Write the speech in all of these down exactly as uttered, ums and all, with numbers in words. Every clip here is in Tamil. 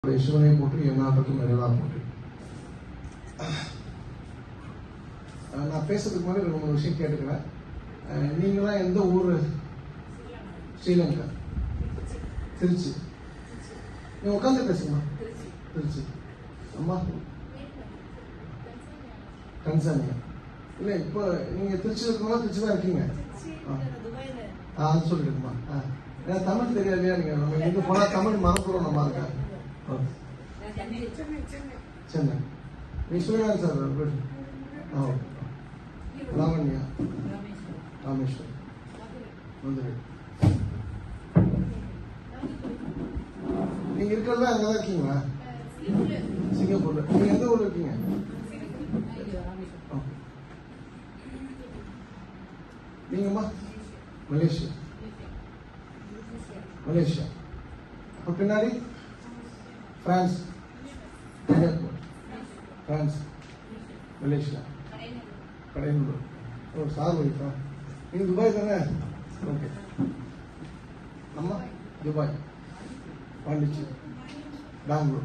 சிவனை போட்டு எந்நாட்டுக்கும் நிறைவாக போட்டு. நான் பேசுறதுக்கு முன்னாடி ரெண்டு மூணு விஷயம் கேட்டுக்கிறேன். நீங்களாம் எந்த ஊர்? ஸ்ரீலங்கா, திருச்சி. நீங்க உட்காந்து பேசுங்க. திருச்சி. அம்மா டன்சானியா. இல்லை, இப்போ நீங்க திருச்சி இருக்கணும். திருச்சி தான் இருக்கீங்க. ஆ சொல்லிடுமா. ஏன்னா தமிழ் தெரியாதையா? நீங்க நம்ம எங்க போனா தமிழ் மறந்துடும். நம்ம இருக்கா சென்னை. நீ சொல்லுங்க சார். லாவண்யா, ராமேஸ்வரம், மதுரை. நீங்க இருக்கிறதா அங்கதான் இருக்கீங்களா? சிங்கப்பூர்ல. நீங்க எந்த ஊர்ல இருக்கீங்க? நீங்கம்மா? மலேசியா. மலேசியா. அப்ப பின்னாடி France, France, Malaysia, Kadaiyanur. Oh, sir வைப்பா. நீங்க துபாய் தானே? ஓகே. அம்மா துபாய், பாண்டிச்சேரி, பெங்களூர்.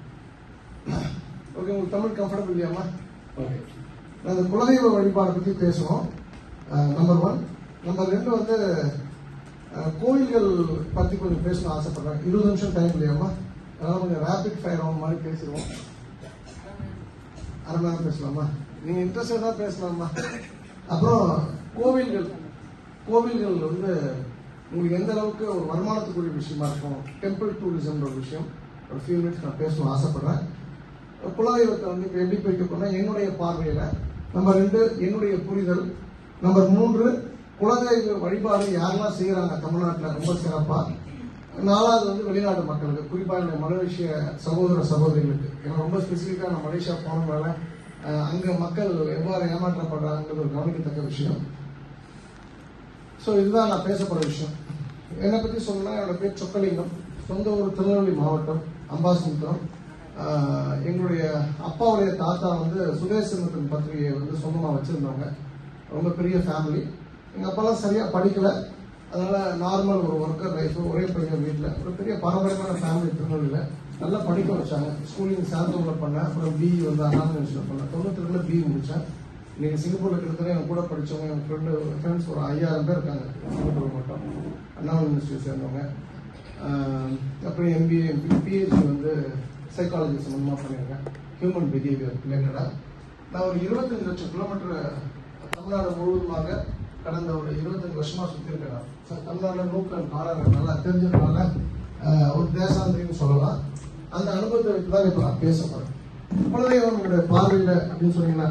ஓகே, உங்களுக்கு தமிழ் கம்ஃபர்டபுள் இல்லையாம்மா? ஓகே. அந்த குலதெய்வ வழிபாடை பற்றி பேசுவோம். Number one. நம்பர் ரெண்டு வந்து கோயில்கள் பற்றி கொஞ்சம் பேசணும் ஆசைப்படுறேன். இருபது நிமிஷம் டைம் இல்லையாம்மா? அதனால கொஞ்சம் ரேபிட் ஃபயர் ஆகும் மாதிரி பேசிடுவோம். அரை மணி நேரம் பேசலாமா? நீங்க இன்ட்ரெஸ்டடா பேசலாமா? அப்புறம் கோவில்கள் கோவில்கள் வந்து உங்களுக்கு எந்த அளவுக்கு ஒரு வருமானத்துக்குரிய விஷயமா இருக்கும். டெம்பிள் டூரிசம்ன்ற ஒரு விஷயம் ஒரு ஃபியூ மினிட்ஸ் நான் பேசணும் ஆசைப்படுறேன். குலதெய்வத்தை வந்து இப்போ எப்படி போய்க்க போனா என்னுடைய பார்வையில நம்பர் ரெண்டு என்னுடைய புரிதல். நம்பர் மூன்று குலதெய்வ வழிபாடு யாரெல்லாம் செய்யறாங்க தமிழ்நாட்டில் ரொம்ப சிறப்பா. நாலாவது வந்து வெளிநாட்டு மக்களுக்கு, குறிப்பாக என்னுடைய மலேசிய சகோதர சகோதரிகளுக்கு. ஏன்னா ரொம்ப ஸ்பெசிஃபிக்காக நான் மலேசியா போனதுனால அங்க மக்கள் எவ்வாறு ஏமாற்றப்படுறாங்கிறது ஒரு கவனிக்கத்தக்க விஷயம். ஸோ இதுதான் நான் பேசப்படுற விஷயம். என்னை பற்றி சொல்லணும்னா என்னோட பேர் சொக்கலிங்கம். சொந்த ஊர் திருநெல்வேலி மாவட்டம், அம்பாசமுத்திரம். எங்களுடைய அப்பாவுடைய தாத்தா வந்து சுதேசமித்திரன் பத்திரிகையை வந்து சொந்தமாக வச்சிருந்தவங்க. ரொம்ப பெரிய ஃபேமிலி. எங்கள் அப்பாலாம் சரியாக படிக்கலை. அதனால நார்மல் ஒரு ஒர்க்கர் லைஃப், ஒரே பையன் வீட்டில். ஒரு பெரிய பாரம்பரியமான ஃபேமிலி திருநெல்வேலியில். நல்லா படிக்க வச்சாங்க. ஸ்கூலிங் சாந்தூரில் பண்ணேன். அப்புறம் பிஇ வந்து அண்ணா யூனிவர்சிட்டியில் பண்ணேன். தொண்ணூத்தி ரெண்டுல பிஇ முடித்தேன். இன்னைக்கு சிங்கப்பூரில் கிட்டத்தட்ட என் கூட படித்தவங்க என் ஃப்ரெண்டு ஃப்ரெண்ட்ஸ் ஒரு ஐயாயிரம் பேர் இருக்காங்க சிங்கப்பூர் மட்டும், அண்ணா யூனிவர்சிட்டி சேர்ந்தவங்க. அப்புறம் எம்பிஏ பிஹெச்டி வந்து சைக்காலஜி சம்மந்தமாக பண்ணியிருக்கேன், ஹியூமன் பிஹேவியர் ரிலேட்டடாக. நான் ஒரு இருபத்தஞ்சு லட்சம் கிலோமீட்டர் தமிழ்நாடு முழுவதுமாக கடந்த ஒரு இருபத்தஞ்சு வருஷமா சுற்றிருக்கேன். தமிழ்நாட்டில் நூக்கல் பாடல்கள் நல்லா தெரிஞ்சதுனால ஒரு தேசாந்திரின்னு சொல்லலாம். அந்த அனுபவத்தை வைத்து தான் இப்போ நான் பேச போறேன். குலதெய்வம் என்னுடைய பார்வையில் அப்படின்னு சொன்னீங்கன்னா,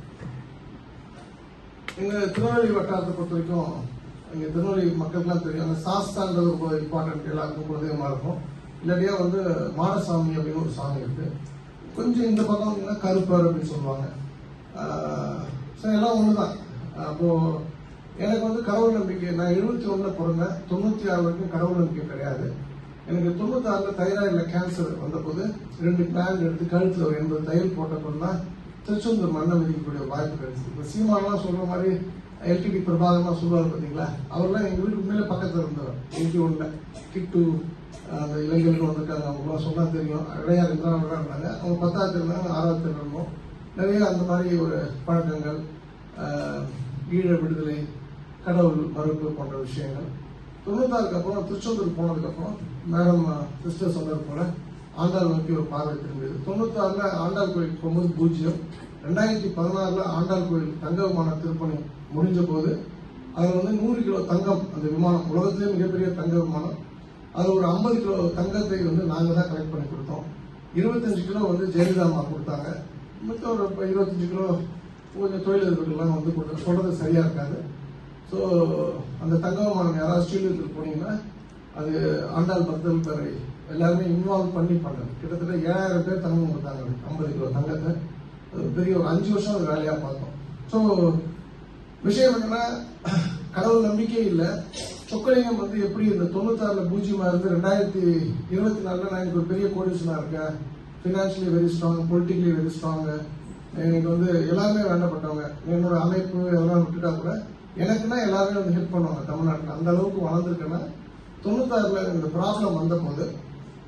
எங்க திருநெல்வேலி வட்டாரத்தை பொறுத்த வரைக்கும் எங்க திருநெல்வேலி மக்களுக்குலாம் தெரியும். அந்த சாஸ்தான்றது ரொம்ப இம்பார்ட்டன்ட். எல்லாருக்கும் குலதெய்வமா இருக்கும். இல்லாட்டியா வந்து மாடசாமி அப்படின்னு ஒரு சாமி இருக்கு. கொஞ்சம் இந்த பக்கம் கருப்பர் அப்படின்னு சொல்லுவாங்க. எல்லாம் ஒண்ணுதான். அப்போ எனக்கு வந்து கடவுள் நம்பிக்கை. நான் எழுபத்தி ஒண்ணுல பிறந்தேன். தொண்ணூத்தி ஆறு வரைக்கும் கடவுள் நம்பிக்கை கிடையாது. எனக்கு தொண்ணூத்தி ஆறுல தைராய்டுல கேன்சர் வந்த போது ரெண்டு பிளான் எடுத்து கழுத்துல ஒரு எண்பது தையல் போட்ட போதுதான் திருச்செந்தூர் மண்ணை விதிக்கக்கூடிய வாய்ப்பு கிடைச்சது. இப்போ சீமானெல்லாம் சொல்ற மாதிரி எல்டிடி பிரபாகர்லாம் சொல்லுவார் பார்த்தீங்களா, அவர்லாம் எங்க வீட்டுக்கு மேலே பக்கத்தில் இருந்தவர். எயிட்டி ஒன்ல கிட்டு அந்த இளைஞர்கள் வந்திருக்காங்க. அவங்களாம் சொன்னா தெரியும். இடையாறு இருந்தாங்க. அவங்க பத்தாவது இருந்தாங்க, ஆறாவது இருந்தோம். நிறைய அந்த மாதிரி ஒரு பழக்கங்கள், ஈழ விடுதலை, கடவுள் மறுப்பு போன்ற விஷயங்கள். தொண்ணூத்தாறுக்கு அப்புறம் திருச்செந்தூர் போனதுக்கு அப்புறம் மேடம் சிஸ்டர் சொன்னது போல ஆண்டாள் நோக்கி ஒரு பார்வை திரும்பியது. தொண்ணூத்தி ஆறுல ஆண்டாள் கோயில் போகும்போது பூஜ்ஜியம். ரெண்டாயிரத்தி பதினாறுல ஆண்டாள் கோயில் தங்க விமான திருப்பணி முடிஞ்ச போது அதுல வந்து நூறு கிலோ தங்கம், அந்த விமானம் உலகத்திலே மிகப்பெரிய தங்க விமானம். அதுல ஒரு ஐம்பது கிலோ தங்கத்தை வந்து நாங்க தான் கலெக்ட் பண்ணி கொடுத்தோம். இருபத்தஞ்சு கிலோ வந்து ஜெயலலிதா அம்மா கொடுத்தாங்க. மொத்தம் ஒரு இருபத்தஞ்சு கிலோ கொஞ்சம் தொழிலதிபர்கள்லாம் வந்து கொடுத்து சொல்றது சரியா இருக்காது. ஸோ அந்த தங்க விமானம் யாராவது ஸ்ரீலங்கத்தில் போனீங்கன்னா அது ஆண்டாள் பக்தர்கள் பேரை எல்லாருமே இன்வால்வ் பண்ணி பண்ணது. கிட்டத்தட்ட ஏழாயிரம் பேர் தங்கம் கொடுத்தாங்க. ஐம்பது கிலோ தங்கத்தை பெரிய ஒரு அஞ்சு வருஷம் அது வேலையா பார்த்தோம். ஸோ விஷயம் என்னன்னா, கடவுள் நம்பிக்கை இல்லை. சொக்கலிங்கம் வந்து எப்படி இந்த தொண்ணூத்தி ஆறுல பூஜ்ஜியமா இருந்து ரெண்டாயிரத்தி இருபத்தி நாலுல நான் எனக்கு ஒரு பெரிய கோடிஷனா இருக்கேன். Financially very strong, politically very strong. எனக்கு வந்து எல்லாருமே வேண்டப்பட்டவங்க. என்னோட அமைப்பு எல்லாம் விட்டுட்டா கூட எனக்குன்னா எல்லாருமே வந்து ஹெல்ப் பண்ணுவாங்க தமிழ்நாட்டில். அந்த அளவுக்கு வளர்ந்துருக்கேன்னா தொண்ணூத்தாறுல இந்த ப்ராப்ளம் வந்த போது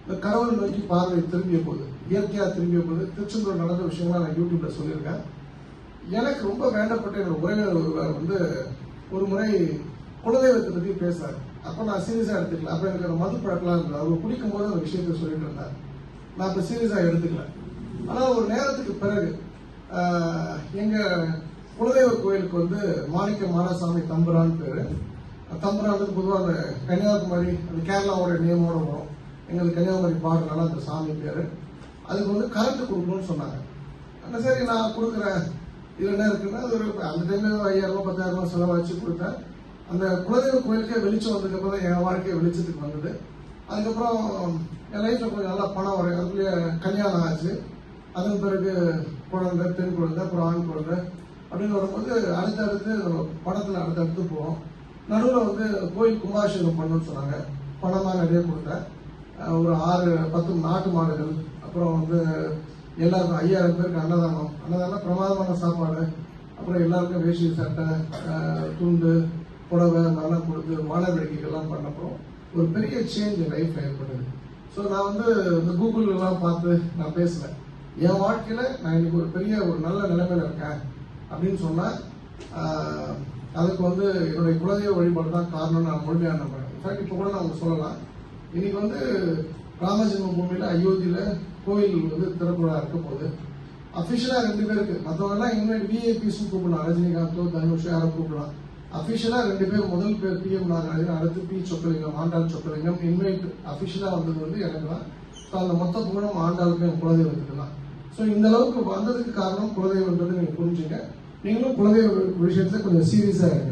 இந்த கடவுள் நோக்கி பார்வை திரும்பிய போது, இயற்கையா திரும்பிய போது திருச்செந்தூர் நடந்த விஷயங்கள்லாம் நான் யூடியூப்ல சொல்லியிருக்கேன். எனக்கு ரொம்ப வேண்டப்பட்ட என்னோட உறவினர் ஒருவர் வந்து ஒரு முறை குலதெய்வத்தை பத்தி பேசுறாரு. அப்ப நான் சீரியஸா எடுத்துக்கல. அப்ப எனக்கு அந்த மது பழக்கலாம் இருந்தது. அவர் குடிக்கும் போது அந்த விஷயத்த சொல்லிட்டு இருந்தார். நான் அப்ப சீரியஸா எடுத்துக்கல. ஆனா ஒரு நேரத்துக்கு பிறகு எங்க குலதெய்வ கோயிலுக்கு வந்து மாணிக்க மாடசாமி தம்புரான்னு பேரு. தம்புரானுக்கு பொதுவாக அந்த கன்னியாகுமரி அந்த கேரளாவோட நியமோட வரும். எங்களுக்கு கன்னியாகுமரி பாடுறதுனால அந்த சாமி பேரு. அதுக்கு வந்து கரண்ட் கொடுக்கணும்னு சொன்னாங்க. ஆனால் சரி நான் கொடுக்குறேன். இது என்ன இருக்குன்னா அது ஒரு அந்த டைம்ல ஐயாயிரம் ரூபாய் பத்தாயிரம் ரூபாய் செலவழிச்சு கொடுத்தேன். அந்த குலதெய்வ கோயிலுக்கே வெளிச்சம் வந்ததுக்கப்புறம் தான் என் வாழ்க்கையை வெளிச்சத்துக்கு வந்தது. அதுக்கப்புறம் என் லைஃப்ல கொஞ்சம் நல்லா பணம் வரும். அதுக்குள்ளேயே கல்யாணம் ஆச்சு. அதன் பிறகு குழந்தை, பெண் குழந்தை, அப்புறம் ஆண் குழந்தை அப்படின்னு வரும்போது அடுத்தடுத்து பணத்தில் அடுத்தடுத்து போவோம். நடுவில் வந்து கோயில் கும்பாபிஷேகம் பண்ணணும்னு சொன்னாங்க. பணமாக நிறைய கொடுத்தேன். ஒரு ஆறு பத்து நாட்டு மாடுகள், அப்புறம் வந்து எல்லாருக்கும் ஐயாயிரம் பேருக்கு அன்னதானம். அன்னதானம் பிரமாதமான சாப்பாடு. அப்புறம் எல்லாருக்கும் வேஷ்டி சட்டை, துண்டு, புடவை மரம் கொடுத்து மாணவடிக்கைகள்லாம் பண்ணப்போ ஒரு பெரிய சேஞ்ச் லைஃப்ல ஏற்பட்டது. ஸோ நான் வந்து இந்த கூகுள் எல்லாம் பார்த்து நான் பேசுவேன். என் வாழ்க்கையில நான் இன்னைக்கு ஒரு பெரிய ஒரு நல்ல நிலைமையில இருக்கேன் அப்படின்னு சொன்னா அதுக்கு வந்து என்னுடைய குலதெய்வ வழிபாடு தான் காரணம். நான் முழுமையாக நம்புறேன். இன்ஃபேக்ட் இப்போ கூட நான் உங்களுக்கு சொல்லலாம். இன்னைக்கு வந்து ராமஜென்ம பூமியில அயோத்தியில கோயில் வந்து திறப்பு விழா இருக்க போது அபிஷியலா ரெண்டு பேருக்கு, மற்றவங்க எல்லாம் இனிமேல் விஐபிஸ் கூப்பிடலாம். ரஜினிகாந்தோ தனுஷ் யாரும் கூப்பிடலாம். அபிஷியலா ரெண்டு பேர், முதல் பேர் பி எம் நாகராஜன், அடுத்து பி சொக்கலிங்கம், ஆண்டாள் சொக்கலிங்கம். இன்வைட் அபிஷியலா வந்தது வந்து எனக்கு தான். ஸோ அந்த மொத்த புகழும் ஆண்டாளுக்கு என் குலதெய்வத்துக்கு தான். ஸோ இந்த அளவுக்கு வந்ததுக்கு காரணம் குலதெய்வம்ன்றது நீங்க புரிஞ்சுங்க. நீங்களும் குலதெய்வ விஷயத்துல கொஞ்சம் சீரியஸா இருங்க.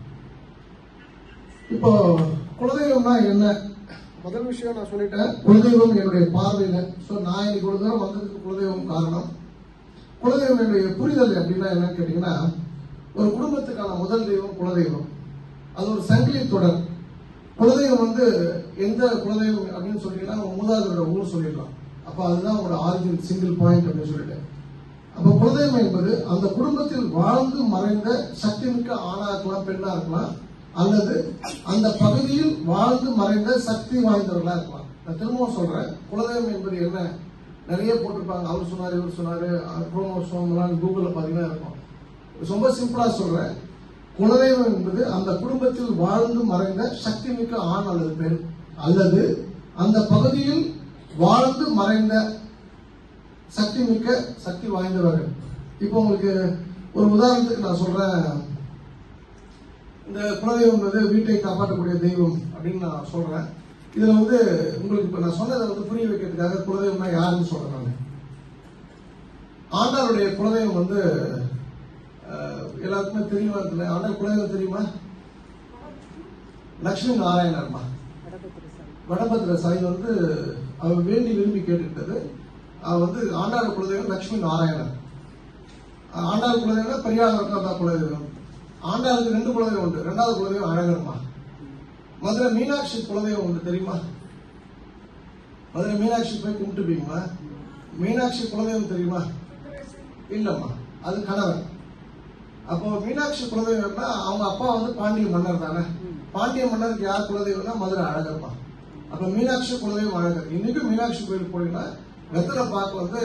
இப்போ குலதெய்வம்னா என்ன? முதல் விஷயம் நான் சொல்லிட்டேன். குலதெய்வம் என்னுடைய பார்வையில. ஸோ நான் இன்னைக்கு ஒரு தூரம் வந்ததுக்கு குலதெய்வம் காரணம். குலதெய்வம் என்னுடைய புரிதல் அப்படின்னா என்னன்னு கேட்டீங்கன்னா, ஒரு குடும்பத்துக்கான முதல் தெய்வம் குலதெய்வம். அது ஒரு சங்கிலி தொடர். குலதெய்வம் வந்து எந்த குலதெய்வம் அப்படின்னு சொல்லிட்டீங்கன்னா மூதாதையோட ஊர் சொல்லிடலாம். அப்ப அதுதான் ஒரு ஆரிஜின் சிங்கிள் பாயிண்ட் அப்படின்னு சொல்லிட்டு. அப்ப குலதெய்வம் என்பது அந்த குடும்பத்தில் வாழ்ந்து மறைந்த சக்தி மிக்க ஆணா இருக்கலாம், பெண்ணா இருக்கலாம், அல்லது அந்த பகுதியில் வாழ்ந்து மறைந்த சக்தி வாய்ந்தவர்களா இருக்கலாம். நான் திரும்பவும் சொல்றேன், குலதெய்வம் என்பது என்ன? நிறைய போட்டிருப்பாங்க. அவர் சொன்னாரு, இவர் சொன்னாரு, ப்ரோமோஷன் கூகுள்ல பாத்தீங்கன்னா இருக்கும். ரொம்ப சிம்பிளா சொல்றேன், குலதெய்வம் என்பது அந்த குடும்பத்தில் வாழ்ந்து மறைந்த சக்தி மிக்க ஆண் அல்லது பெண், அல்லது அந்த பகுதியில் வாழ்ந்து மறைந்த சக்தி மிக்க சக்தி வாய்ந்தவர்கள். இப்போ உங்களுக்கு ஒரு உதாரணத்துக்கு நான் சொல்றேன். இந்த குலதெய்வம் வந்து வீட்டை காப்பாற்றக்கூடிய தெய்வம் அப்படின்னு நான் சொல்றேன். இதுல வந்து உங்களுக்கு இப்ப நான் சொன்னதை வந்து புரிய வைக்கிறதுக்காக குலதெய்வம்னா யாருன்னு சொல்றேன். நான் ஆண்டாளுடைய குலதெய்வம் வந்து எல்லாருக்குமே தெரியுமா? இருக்குல்ல, ஆண்டாள் குலதெய்வம் தெரியுமா? லட்சுமி நாராயணர்மா. வடபத்திர சாய் வந்து அவர் வேண்டி விரும்பி கேட்டுக்கிட்டது. அவர் வந்து ஆண்டாள் குலதெய்வம் லட்சுமி நாராயணன். ஆண்டாள் குலதெய்வம் பெரியார் குலதெய்வம். ஆண்டாளுக்கு ரெண்டு குலதெய்வம் உண்டு. ரெண்டாவது குலதெய்வம் அழகர்மா. மதுரை மீனாட்சி குலதெய்வம் உண்டு, தெரியுமா? மதுரை மீனாட்சி போய் கும்பிட்டுப்பீங்களா? மீனாட்சி குலதெய்வம் தெரியுமா? இல்லம்மா, அது கணவன். அப்போ மீனாட்சி குலதெய்வம்னா அவங்க அப்பா வந்து பாண்டிய மன்னர் தானே. பாண்டிய மன்னருக்கு யார் குலதெய்வம்னா மதுரை அழகர்மா. அப்ப மீனாட்சி குலதெய்வம் அழகர். இன்னைக்கும் மீனாட்சி கோயிலுக்கு போனீங்கன்னா வெத்தலை பாக்கு வந்து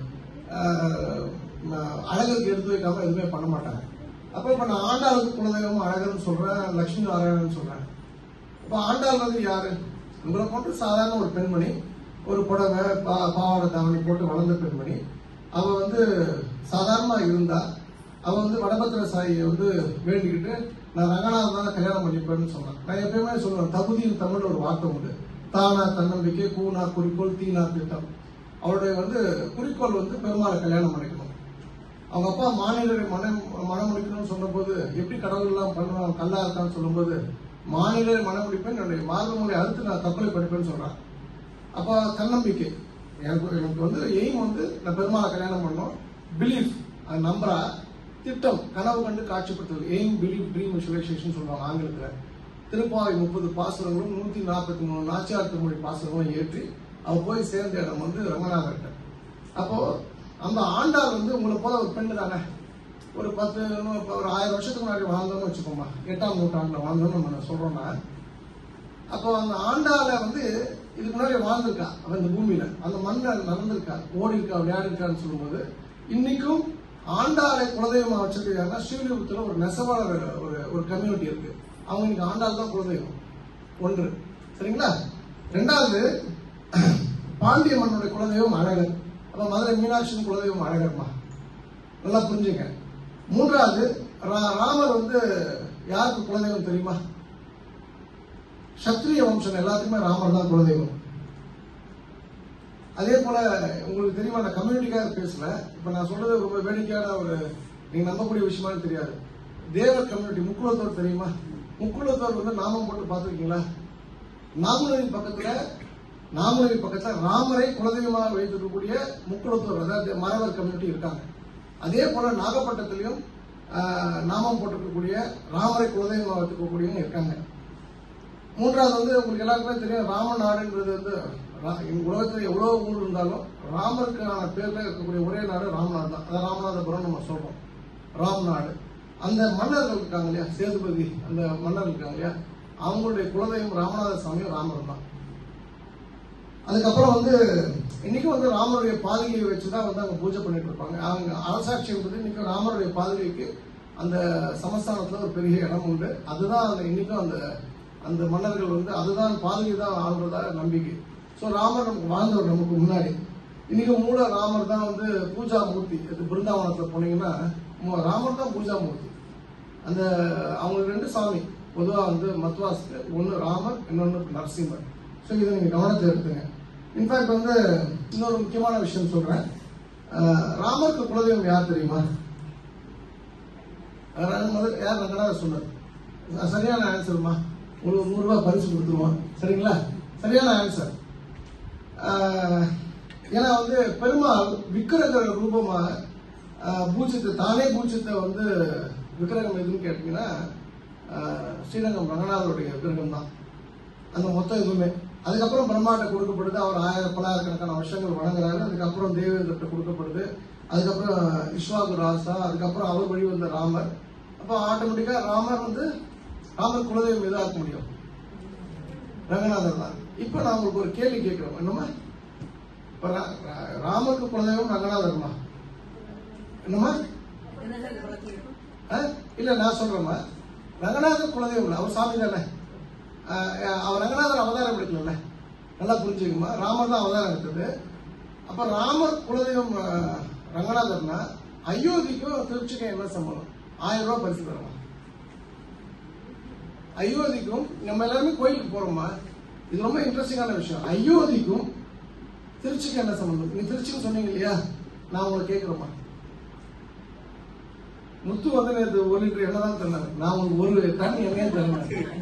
அழகருக்கு எடுத்து வைக்காம எதுவுமே பண்ண மாட்டாங்க. அப்ப இப்ப நான் ஆண்டாளுக்கு குலதெய்வம் அழகர்னு சொல்றேன், லட்சுமி நாராயணன் சொல்றேன். இப்ப ஆண்டாள் வந்து யாரு? உங்களை போட்டு சாதாரண ஒரு பெண்மணி, ஒரு புடவை பாவாடை தாவணி போட்டு வளர்ந்த பெண்மணி. அவ வந்து சாதாரணமா இருந்தா அவ வந்து வடபத்திர சாயியை வந்து வேண்டிக்கிட்டு நான் ரங்கநாதன் தான் கல்யாணம் பண்ணிப்பேன்னு சொன்னான். நான் எப்பயுமே சொல்லுவேன், தகுதியின் தமிழ் ஒரு வார்த்தை உண்டு. தானா தன்னம்பிக்கை, கூனா குறிக்கோள், தீனா திட்டம். அவருடைய வந்து குறிக்கோள் வந்து பெருமாளை கல்யாணம் பண்ணிக்கணும். அவங்க அப்பா மாநில மனம் மனம் முடிக்கணும்னு சொன்ன போது எப்படி கடவுள் எல்லாம் பண்ணுவாங்க, கல்லா இருக்கான்னு சொல்லும் போது மாநில மனம் முடிப்பேன், என்னுடைய மார்க்க மொழி அடுத்து நான் தற்கொலை படிப்பேன்னு சொல்றான். அப்ப தன்னம்பிக்கை எனக்கு எனக்கு வந்து எய்ம் வந்து நான் பெருமாளை கல்யாணம் பண்ணணும். பிலீஃப், அது நம்புறா. திட்டம், கனவு கண்டு காட்சிப்படுத்துவது. எய்ம், பிலீஃப், ட்ரீம், விசுவலைசேஷன் சொல்லுவாங்க ஆங்கிலத்துல. திருப்பாவை முப்பது பாசுரங்களும் நூத்தி நாற்பத்தி மூணு நாச்சியார் திருமொழி பாசுரங்களும் ஏற்றி அவ போய் சேர்ந்த இடம் வந்து ரங்கநாதர்கிட்ட. அப்போ அந்த ஆண்டாள் வந்து உங்களை போல ஒரு பெண்ணு தானே. ஒரு பத்து ஒரு ஆயிரம் வருஷத்துக்கு முன்னாடி வாழ்ந்தோம்னு வச்சுக்கோமா, எட்டாம் நூற்றாண்டுல வாழ்ந்தோம்னு நம்ம சொல்றோம்னா, அப்போ அந்த ஆண்டாளை வந்து இதுக்கு முன்னாடி வாழ்ந்திருக்கா அவன் இந்த பூமியில, அந்த மண்ணை நடந்திருக்கா, ஓடி இருக்கா, விளையாடி இருக்கான்னு சொல்லும்போது இன்னைக்கும் ஆண்டாளை குலதெய்வமா வச்சிருக்காங்கன்னா ஸ்ரீவில்லிபுத்தூர்ல ஒரு நெசவாளர் ஒரு ஒரு கம்யூனிட்டி இருக்கு. அவங்க இன்னைக்கு ஆண்டாள் தான் குலதெய்வம். ஒன்று சரிங்களா. ரெண்டாவது பாண்டிய மன்னனுடைய குலதெய்வம் அழகர். அப்ப மதுரை மீனாட்சி குலதெய்வம் அழகர்மா, நல்லா புரிஞ்சுங்க. மூன்றாவது ராமர் வந்து யாருக்கு குலதெய்வம் தெரியுமா? சத்திரிய வம்சம் எல்லாத்துக்குமே ராமர் தான் குலதெய்வம். அதே போல உங்களுக்கு தெரியுமா, நான் கம்யூனிட்டிக்காக பேசல, இப்ப நான் சொல்றது ரொம்ப வேடிக்கையான ஒரு நீங்க நம்பக்கூடிய விஷயமானு தெரியாது. தேவர் கம்யூனிட்டி முக்குளத்தோர் தெரியுமா? முக்குளத்தோர் வந்து நாமம் போட்டு பார்த்துருக்கீங்களா? நாங்குநேரி பக்கத்துல நாங்குநேரி பக்கத்துல ராமரை குலதெய்வமாக வைத்திருக்கக்கூடிய முக்குளத்தோர், அதாவது மறவர் கம்யூனிட்டி இருக்காங்க. அதே போல நாகப்பட்டினத்திலையும் நாமம் போட்டிருக்கக்கூடிய ராமரை குலதெய்வமாக வைத்திருக்கக்கூடியவங்க இருக்காங்க. மூன்றாவது வந்து உங்களுக்கு எல்லாருக்குமே தெரியும், ராமநாடுன்றது வந்து உலகத்தில் எவ்வளவு ஊர் இருந்தாலும் ராமருக்கான பேர்ல இருக்கக்கூடிய ஒரே நாடு ராமநாடு தான். அதான் ராமநாதபுரம் நம்ம சொல்றோம், ராம்நாடு. அந்த மன்னர்கள் இருக்காங்க இல்லையா, சேதுபதி, அந்த மன்னர் இருக்காங்க இல்லையா, அவங்களுடைய குலதெய்வம் ராமநாத சாமி ராமர் தான். அதுக்கப்புறம் வந்து இன்னைக்கும் வந்து ராமருடைய பாதுகையை வச்சுதான் வந்து அவங்க பூஜை பண்ணிட்டு இருப்பாங்க. அவங்க அரசாட்சி என்பது இன்னைக்கும் ராமருடைய பாதுகைக்கு அந்த சமஸ்தானத்துல ஒரு பெரிய இடம் உண்டு. அதுதான் அந்த இன்னைக்கும் அந்த அந்த மன்னர்கள் வந்து அதுதான் பாதுகை தான் ஆள்றதா நம்பிக்கை. ஸோ ராமர் நமக்கு வாழ்ந்தவர் நமக்கு முன்னாடி. இன்னைக்கு மூல ராமர் தான் வந்து பூஜா மூர்த்தி. பிருந்தாவனத்தில் போனீங்கன்னா ராமர் தான் பூஜா மூர்த்தி. அந்த அவங்க ரெண்டு சாமி பொதுவாக வந்து மத்வாஸ்க்கு, ஒன்று ராமர், இன்னொன்று நரசிம்மர். ஸோ இதை நீங்கள் கவனத்தை எடுத்துங்க. இன்ஃபேக்ட் வந்து இன்னொரு முக்கியமான விஷயம் சொல்றேன். ராமருக்கு குலதெய்வம் யார் தெரியுமா? முதல் யார் ரங்கநாதர் சொன்னார். சரியான ஆன்சர்மா, உங்களுக்கு நூறு ரூபாய் பரிசு கொடுத்துருவோம். சரிங்களா? சரியான ஆன்சர். ஏன்னா வந்து பெருமாள் விக்கிரக ரூபமா பூஜித்த தானே பூஜித்த வந்து விக்கிரகம் எதுன்னு கேட்டீங்கன்னா ஸ்ரீரங்கம் ரங்கநாதருடைய விக்கிரகம் தான் அந்த மொத்தம் எதுவுமே. அதுக்கப்புறம் பிரம்மாண்ட கொடுக்கப்படுது. அவர் ஆயிரம் பல்லாயிரக்கணக்கான வருஷங்கள் வணங்குறாரு. அதுக்கப்புறம் தேவேந்திரத்தை கொடுக்கப்படுது. அதுக்கப்புறம் விஸ்வாகு ராசா, அதுக்கப்புறம் அவர் வழி வந்த ராமர். அப்போ ஆட்டோமேட்டிக்கா ராமர் வந்து ராமர் குலதெய்வம் எதா இருக்க முடியும்? ரங்கநாதர் தான். இப்ப நான் உங்களுக்கு ஒரு கேள்வி கேட்கிறோம். என்னமா, இப்ப ராமருக்கு குலதெய்வம் ரங்கநாதர்மா? என்னமா? இல்ல நான் சொல்றேம்மா, ரங்கநாதர் குலதெய்வம் அவர் சாமி தானே. அவர் ரங்கநாதர் அவதாரம் எடுக்கல, நல்லா புரிஞ்சுக்குமா. ராமர் தான் அவதாரம் எடுத்தது. அப்ப ராமர் குலதெய்வம் ரங்கநாதர்னா அயோத்திக்கும் திருச்சிக்கும் என்ன சம்பந்தம்? ஆயிரம் ரூபாய் பரிசு தரமா? அயோத்திக்கும் நம்ம எல்லாருமே கோயிலுக்கு போறோமா? இது ரொம்ப இன்ட்ரெஸ்டிங்கான விஷயம். அயோத்திக்கும் திருச்சிக்கும் என்ன சம்பந்தம்? நீங்க திருச்சின்னு சொன்னீங்க இல்லையா, நான் உங்களை கேட்கிறோமா? முத்து வந்து நேற்று ஒரு லிட்டர் எண்ணெய் தான் தந்தாங்க. நான் உங்களுக்கு ஒரு தண்ணி எண்ணெயே தரேன்.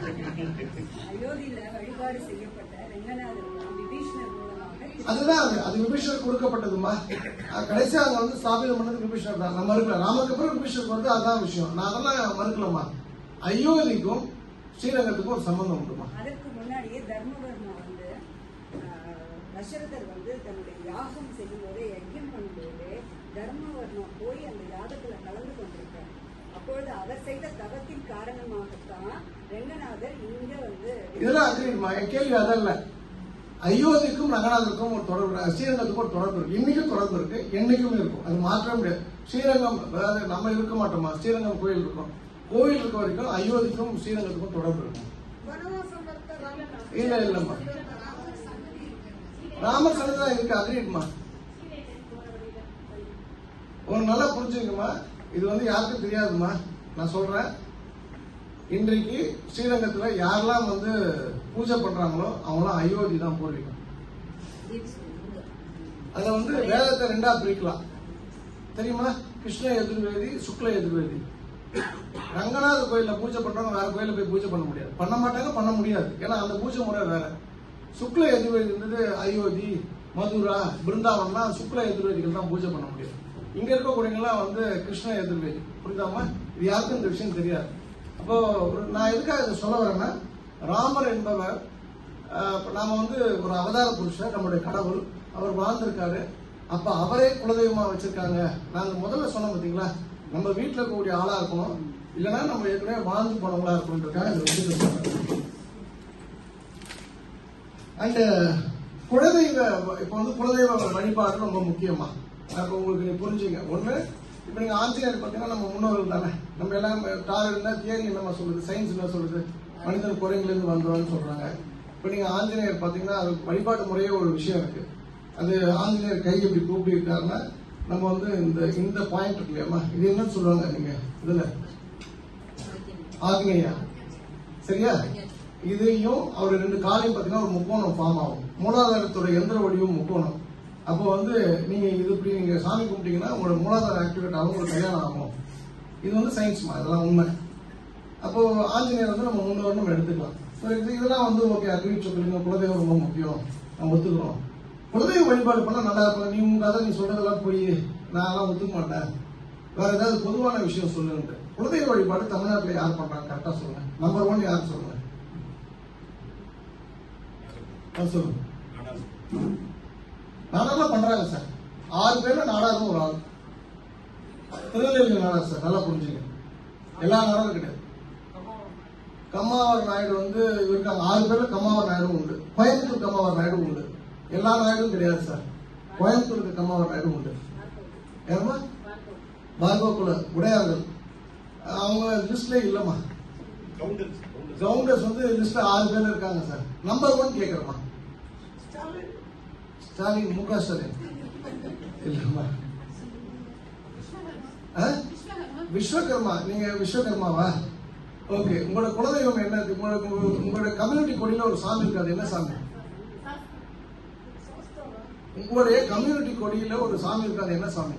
அதுதான் அது அது விபீஷணர் கொடுக்கப்பட்டதுமா. கடைசியா அங்க வந்து ஸ்தாபிதம் பண்ணது விபீஷணர் தான். நம்ம மறுக்கல. ராமருக்கு அப்புறம் விபீஷணருக்கு வந்து அதான் விஷயம். நான் அதெல்லாம் மறுக்கலமா. அயோத்திக்கும் ஸ்ரீரங்கத்துக்கும் ஒரு சம்பந்தம் உண்டுமா? அதற்கு முன்னாடியே தர்மவர்மா வந்து தசரதர் வந்து தன்னுடைய யாகம் செய்யும் போது யஜ்யம் பண்ணும்போது தர்மவர்மா போய் அந்த யாகத்துல கலந்து கொண்டிருக்கார். அப்பொழுது அவர் செய்த தவத்தின் காரணமாகத்தான் ரங்கநாதர் இங்க வந்து இதெல்லாம் அக்ரீட்மா. என் கேள்வி அதல்ல. அயோத்திக்கும் ரங்கநாதருக்கும் ஒரு தொடர்பு, ஸ்ரீரங்கத்துக்கும் ஒரு தொடர்பு இருக்கு. இன்னைக்கும் தொடர்பு இருக்கு, என்னைக்குமே இருக்கும். அது மாற்ற முடியாது. ஸ்ரீரங்கம் அதாவது நம்ம இருக்க மாட்டோமா, ஸ்ரீரங்கம் கோயில் இருக்கும். கோயில் இருக்க வரைக்கும் அயோத்திக்கும் ஸ்ரீரங்கத்துக்கும் தொடர்பு இருக்கும். இல்ல இல்லம்மா, ராமர் சன்னதி இருக்கு. அக்ரீட்மா. ஒரு நல்லா புரிஞ்சுங்கம்மா. இது வந்து யாருக்கும் தெரியாதுமா. நான் சொல்றேன், இன்றைக்கு ஸ்ரீரங்கத்துல யாரெல்லாம் வந்து பூஜை பண்றாங்களோ அவங்களாம் அயோத்தி தான் பூர்வீகம். அத வந்து வேதத்தை ரெண்டா பிரிக்கலாம் தெரியுமா? கிருஷ்ண எதிர்வேதி, சுக்ல எதிர்வேதி. ரங்கநாத கோயில பூஜை பண்றவங்க வேற கோயில போய் பூஜை பண்ண முடியாது, பண்ண மாட்டாங்க, பண்ண முடியாது. ஏன்னா அந்த பூஜை முறை வேற. சுக்ல எதிர்வேதி இருந்தது அயோத்தி, மதுரா, பிருந்தாவன்லாம் சுக்ல எதிர்வேதிகள் தான் பூஜை பண்ண முடியும். இங்க இருக்கக்கூடியவங்கலாம் வந்து கிருஷ்ண எதிர்வேதி. புரியுதாமா? இது யாருக்கும் இந்த விஷயம் தெரியாது. அப்போ நான் எதுக்காக இதை சொல்ல வரேன்னா, ராமர் என்பவர் நாம வந்து ஒரு அவதார புருஷர், நம்மளுடைய கடவுள். அவர் வாழ்ந்திருக்காரு. அப்ப அவரே குலதெய்வமா வச்சிருக்காங்க. நாங்க முதல்ல சொன்ன பாத்தீங்களா, நம்ம வீட்டுல இருக்கக்கூடிய ஆளா இருக்கணும், இல்லைன்னா நம்ம ஏற்கனவே வாழ்ந்து போனவங்களா இருக்கணும்ன்றதுக்காக இந்த விஷயத்தை சொல்றேன். அண்ட் குலதெய்வ இப்ப வந்து குலதெய்வ வழிபாடு ரொம்ப முக்கியமா. அப்ப உங்களுக்கு நீங்க புரிஞ்சுங்க. ஒண்ணு, இப்ப நீங்க ஆஞ்சநேயர் பாத்தீங்கன்னா நம்ம முன்னோர்கள் தானே. நம்ம எல்லாம் டார்கெட்னா தியரி என்ன சொல்லுது, சயின்ஸ் என்ன சொல்லுது, மனிதன் குரங்குல இருந்து வந்தோம்னு சொல்றாங்க. இப்ப நீங்க ஆஞ்சநேயர் பாத்தீங்கன்னா அது வழிபாட்டு முறையே ஒரு விஷயம் இருக்கு. அது ஆஞ்சநேயர் கை எப்படி கூப்பிட்டு இருக்காருன்னா நம்ம வந்து இந்த இந்த பாயிண்ட் இருக்கு இல்லையாமா, இது என்னன்னு சொல்லுவாங்க நீங்க இதுல ஆக்னேயா, சரியா? இதையும் அவர் ரெண்டு காலையும் பாத்தீங்கன்னா ஒரு முக்கோணம் ஃபார்ம் ஆகும். மூலாதாரத்தோட எந்திர வடிவம் முக்கோணம். அப்போ வந்து நீங்க இது இப்படி நீங்க சாமி கும்பிட்டீங்கன்னா உங்களோட மூலாதாரம் ஆக்டிவேட் ஆகும், உங்களுக்கு கல்யாணம் ஆகும். இது வந்து சயின்ஸ்மா, இதெல்லாம் உண்மை. அப்போ ஆஞ்சநேயர் வந்து நம்ம முன்னோர் நம்ம எடுத்துக்கலாம். இதெல்லாம் வந்து ஓகே, அக்னி சொல்றீங்க, குலதெய்வம் ரொம்ப முக்கியம், நம்ம ஒத்துக்கிறோம். குலதெய்வ வழிபாடு பண்ணா நல்லா இருக்கும். நீ உங்க கதை நீ சொல்றதெல்லாம் போய் நான் எல்லாம் ஒத்துக்க மாட்டேன், வேற ஏதாவது பொதுவான விஷயம் சொல்லுங்க. குலதெய்வ வழிபாடு தமிழ்நாட்டில் யார் பண்றாங்க கரெக்டா சொல்லுங்க. நம்பர் ஒன் யார் சொல்லுங்க, சொல்லுங்க. நாடாரெல்லாம் பண்றாங்க சார். ஆறு பேர்ல நாடாரும் ஒரு ஆள். திருநெல்வேலி நாடார் சார், நல்லா புரிஞ்சுங்க. எல்லா நாடாரும் கிடையாது. கம்மாவர் நாயுடு வந்து இருக்காங்க. ஆறு பேர்ல கம்மாவர் நாயுடு உண்டு. கோயம்புத்தூர் கம்மாவர் நாயுடு உண்டு. எல்லா நாயுடும் கிடையாது சார். கோயம்புத்தூருக்கு கம்மாவர் நாயுடு உண்டு. ஏமா பார்கோகுல உடையார்கள் அவங்க லிஸ்ட்ல இல்லமா. கவுண்டர்ஸ் வந்து லிஸ்ட்ல ஆறு பேர் இருக்காங்க சார். நம்பர் ஒன் கேக்குறமா ஸ்டாலின், மு க ஸ்டாலின் இல்லமா. விஸ்வகர்மா, நீங்க விஸ்வகர்மாவா? ஓகே. உங்களோட குலதெய்வம் என்ன? உங்களோட கம்யூனிட்டி கொடியில ஒரு சாமி இருக்காது, என்ன சாமி? உங்களுடைய கம்யூனிட்டி கொடியில ஒரு சாமி இருக்காது, என்ன சாமி?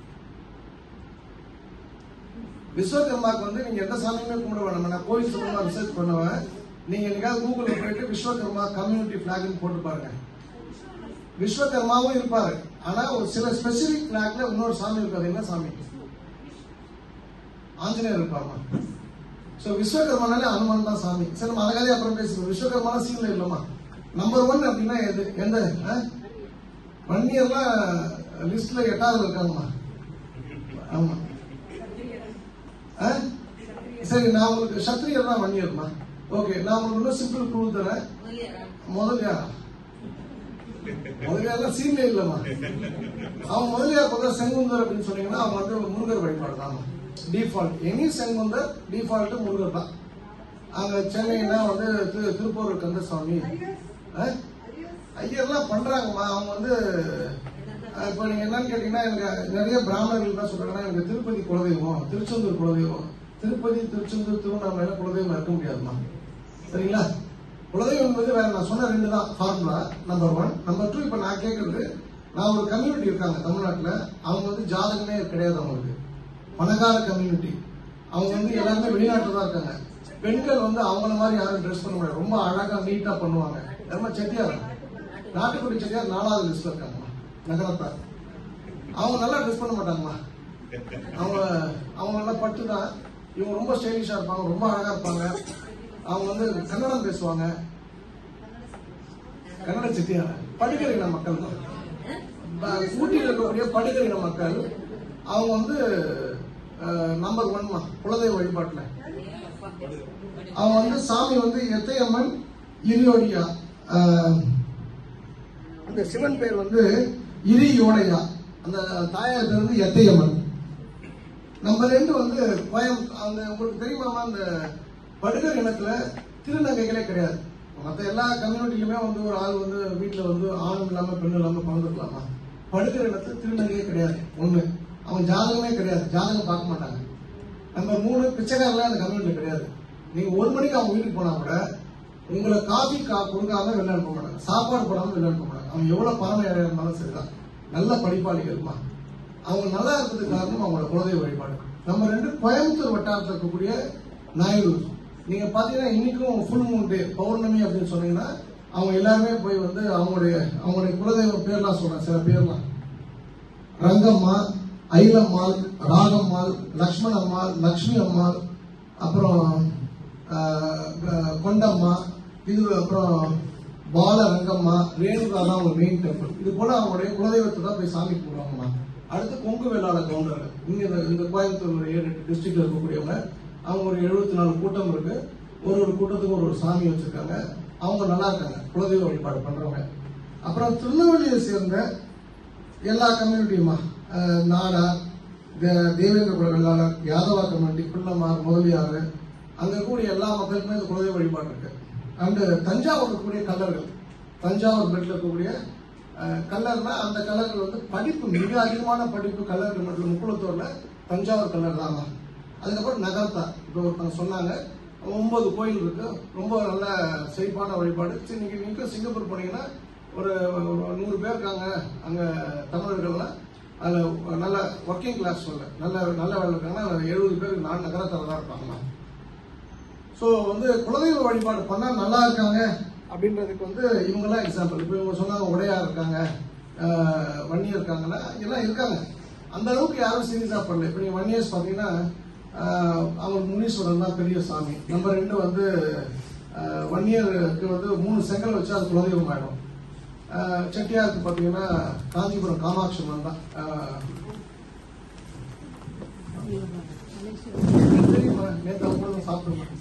விஸ்வகர்மாக்கு வந்து நீங்க எந்த சாமியுமே கும்பிட வேணாம். நான் கோயில் சொல்லுங்க ரிசர்ச் பண்ணுவேன். நீங்க என்னைக்காவது கூகுள்ல போயிட்டு விஸ்வகர்மா கம்யூனிட்டி பிளாக்னு போட்டு பாருங்க. விஸ்வகர்மாவும் இருப்பாரு, ஆனா ஒரு சில ஸ்பெசிபிக் பிளாக்ல இன்னொரு சாமி இருக்காது, என்ன சாமி? ஆஞ்சநேயர் இருப்பாருமா. சோ விஸ்வகர்மானாலே அனுமான் தான் சாமி. சரி, நம்ம அழகாவே அப்புறம் பேசுவோம். விஸ்வகர்மான சீன்ல இல்லமா. நம்பர் ஒன் அப்படின்னா எது? எந்த வன்னியர்லாம் லிஸ்ட்ல எட்டாவது இருக்காங்கம்மா. ஆமா. சரி, நான் உங்களுக்கு சத்திரியர் தான் வன்னியர்மா. ஓகே, நான் உங்களுக்கு இன்னும் சிம்பிள் க்ளூ தரேன். முதலியார் முதலியார் சீன்ல இல்லமா. அவன் முதலியார் பார்த்தா செங்குந்தர் அப்படின்னு சொன்னீங்கன்னா அவங்க வந்து முருகர் வழிபாடு தான் default. Any Sengunthar default Murugar தான். அங்க சென்னைனா வந்து திருப்பூர் கந்தசாமி ஐயர்லாம் பண்றாங்கம்மா. அவங்க வந்து இப்ப நீங்க என்னன்னு கேட்டீங்கன்னா எனக்கு நிறைய பிராமணர்கள் தான் சொல்றாங்கன்னா எனக்கு திருப்பதி குலதெய்வம், திருச்செந்தூர் குலதெய்வம். திருப்பதி, திருச்செந்தூர், திருவண்ணாமலை குலதெய்வம் இருக்க முடியாதுமா. சரிங்களா? குலதெய்வம் என்பது வேற நான் சொன்ன ரெண்டு தான் formula. Number one. Number two, இப்ப நான் கேட்கறது, நான் ஒரு கம்யூனிட்டி இருக்காங்க தமிழ்நாட்டுல, அவங்க வந்து ஜாதகமே கிடையாது. அவங்களுக்கு பணக்கார கம்யூனிட்டி. அவங்க வந்து எல்லாருமே வெளிநாட்டுல தான் இருக்காங்க. பெண்கள் வந்து அவங்கள மாதிரி யாரும் ட்ரெஸ் பண்ண முடியாது, ரொம்ப அழகா நீட்டா பண்ணுவாங்க. ரொம்ப செட்டியார், நாட்டுக்குடி செட்டியார் நாலாவது லிஸ்ட்ல இருக்காங்கம்மா நகரத்தார். அவங்க நல்லா ட்ரெஸ் பண்ண மாட்டாங்கம்மா. அவங்க அவங்க நல்லா பட்டு தான். இவங்க ரொம்ப ஸ்டைலிஷா இருப்பாங்க, ரொம்ப அழகா இருப்பாங்க. அவங்க வந்து கன்னடம் பேசுவாங்க. கன்னட செட்டியார் படுகர் இன மக்கள் தான். ஊட்டியில் இருக்கக்கூடிய படுகர் இன மக்கள். அவங்க வந்து நம்பர் ஒன்மா குலதெய்வ வழிபாட்டுல. அவங்க வந்து சாமி வந்து எத்தையம்மன் இரியோடியா. அந்த சிவன் பேர் வந்து இரியோடையா. அந்த தாயார் பேர் வந்து எத்தையம்மன். நம்பர் ரெண்டு வந்து கோயம். அந்த உங்களுக்கு தெரியுமா, அந்த படுகர் இனத்துல திருநங்கைகளே கிடையாது. மற்ற எல்லா கம்யூனிட்டிலுமே வந்து ஒரு ஆள் வந்து வீட்டுல வந்து ஆணும் இல்லாம பெண்ணு இல்லாம பிறந்துக்கலாமா. படுகர் இனத்துல திருநங்கையே கிடையாது. ஒண்ணு, அவங்க ஜாதகமே கிடையாது, ஜாதகம் பார்க்க மாட்டாங்க. நம்பர் மூணு, பிச்சைக்காரலாம் அந்த கம்யூனிட்டி கிடையாது. நீங்க ஒரு மணிக்கு அவங்க வீட்டுக்கு போனா கூட உங்களை காஃபி கா கொடுக்காம வெளில அனுப்ப மாட்டாங்க, சாப்பாடு போடாம வெளில அனுப்ப மாட்டாங்க. அவங்க எவ்வளவு பரம ஏழையா இருந்தாலும் சரிதான், நல்ல படிப்பாளிகள்மா. அவங்க நல்லா இருக்கிறதுக்கு காரணம் அவங்களோட குலதெய்வ வழிபாடு. நம்ம ரெண்டு கோயம்புத்தூர் வட்டாரத்தில் இருக்கக்கூடிய நாயுடு. நீங்க பாத்தீங்கன்னா இன்னைக்கும் ஃபுல் மூன் டே, பௌர்ணமி அப்படின்னு சொன்னீங்கன்னா அவங்க எல்லாருமே போய் வந்து அவங்களுடைய அவங்களுடைய குலதெய்வ பேர்லாம் சொல்றேன். சில பேர்லாம் ரங்கம்மா, ஐலம்மாள், ராகம்மாள், லக்ஷ்மணம்மாள், லக்ஷ்மி அம்மாள், அப்புறம் கொண்டம்மா, இது அப்புறம் பால ரங்கம்மா, ரேணுகா தான் அவங்க மெயின் டெம்பிள். இது போல அவங்களுடைய குலதெய்வத்தை தான் போய் சாமி கும்பிடுவாங்கம்மா. அடுத்து கொங்கு வேளாள கவுண்டர்கள். இங்க இந்த கோயம்புத்தூர் ஏழு எட்டு டிஸ்ட்ரிக்ட்ல இருக்கக்கூடியவங்க. அவங்க ஒரு எழுபத்தி நாலு கூட்டம் இருக்கு. ஒரு ஒரு கூட்டத்துக்கு ஒரு ஒரு சாமி வச்சிருக்காங்க. அவங்க நல்லா இருக்காங்க, குலதெய்வ வழிபாடு பண்றவங்க. அப்புறம் திருநெல்வேலியை சேர்ந்த எல்லா கம்யூனிட்டியுமா, நாடார், தேவேந்திர குல வெள்ளாளர், யாதவா கம்யூனிட்டி, பிள்ளமார், முதலியாறு, அங்க கூடிய எல்லா மக்களுக்குமே இந்த குலதெய்வ வழிபாடு இருக்கு. அண்டு தஞ்சாவூர் இருக்கக்கூடிய கல்லர்கள், தஞ்சாவூர் பெட்டில் இருக்கக்கூடிய கல்லர்னா அந்த கல்லர்கள் வந்து படிப்பு மிக அதிகமான படிப்பு கல்லர்கள் மட்டும் முக்குளத்தூர்ல தஞ்சாவூர் கல்லர் தான். அதுக்கப்புறம் நகர்த்தா, இப்போ ஒருத்தவங்க சொன்னாங்க ஒன்பது கோயில் இருக்கு, ரொம்ப நல்ல செழிப்பான வழிபாடு. இன்னைக்கு நீங்க சிங்கப்பூர் போனீங்கன்னா ஒரு நூறு பேர் இருக்காங்க அங்க தமிழர்கள்லாம், அதுல நல்ல ஒர்க்கிங் கிளாஸ் சொல்ல நல்ல நல்ல வேலை இருக்காங்கன்னா எழுபது பேர் நான் நகரத்தில் தான் இருப்பாங்களா. ஸோ வந்து குலதெய்வ வழிபாடு பண்ணா நல்லா இருக்காங்க அப்படின்றதுக்கு வந்து இவங்கெல்லாம் எக்ஸாம்பிள். இப்போ இவங்க சொன்னாங்க உடையார் இருக்காங்க, வன்னியர் இருக்காங்கன்னா எல்லாம் இருக்காங்க. அந்த அளவுக்கு யாரும் சீரியஸா பண்ணல. இப்போ நீங்க வன்னியர்ஸ் பார்த்தீங்கன்னா அவங்க முனீஸ்வரன் தான் பெரிய சாமி. நம்பர் ரெண்டு வந்து வன்னியருக்கு வந்து மூணு செங்கல் வச்சு அது குலதெய்வம் ஆயிடும். செட்டியாருக்கு பார்த்தீங்கன்னா காஞ்சிபுரம் காமாட்சி அம்மன் தான். தெரியுமா, நேற்று அவங்க சாப்பிடுவேன்.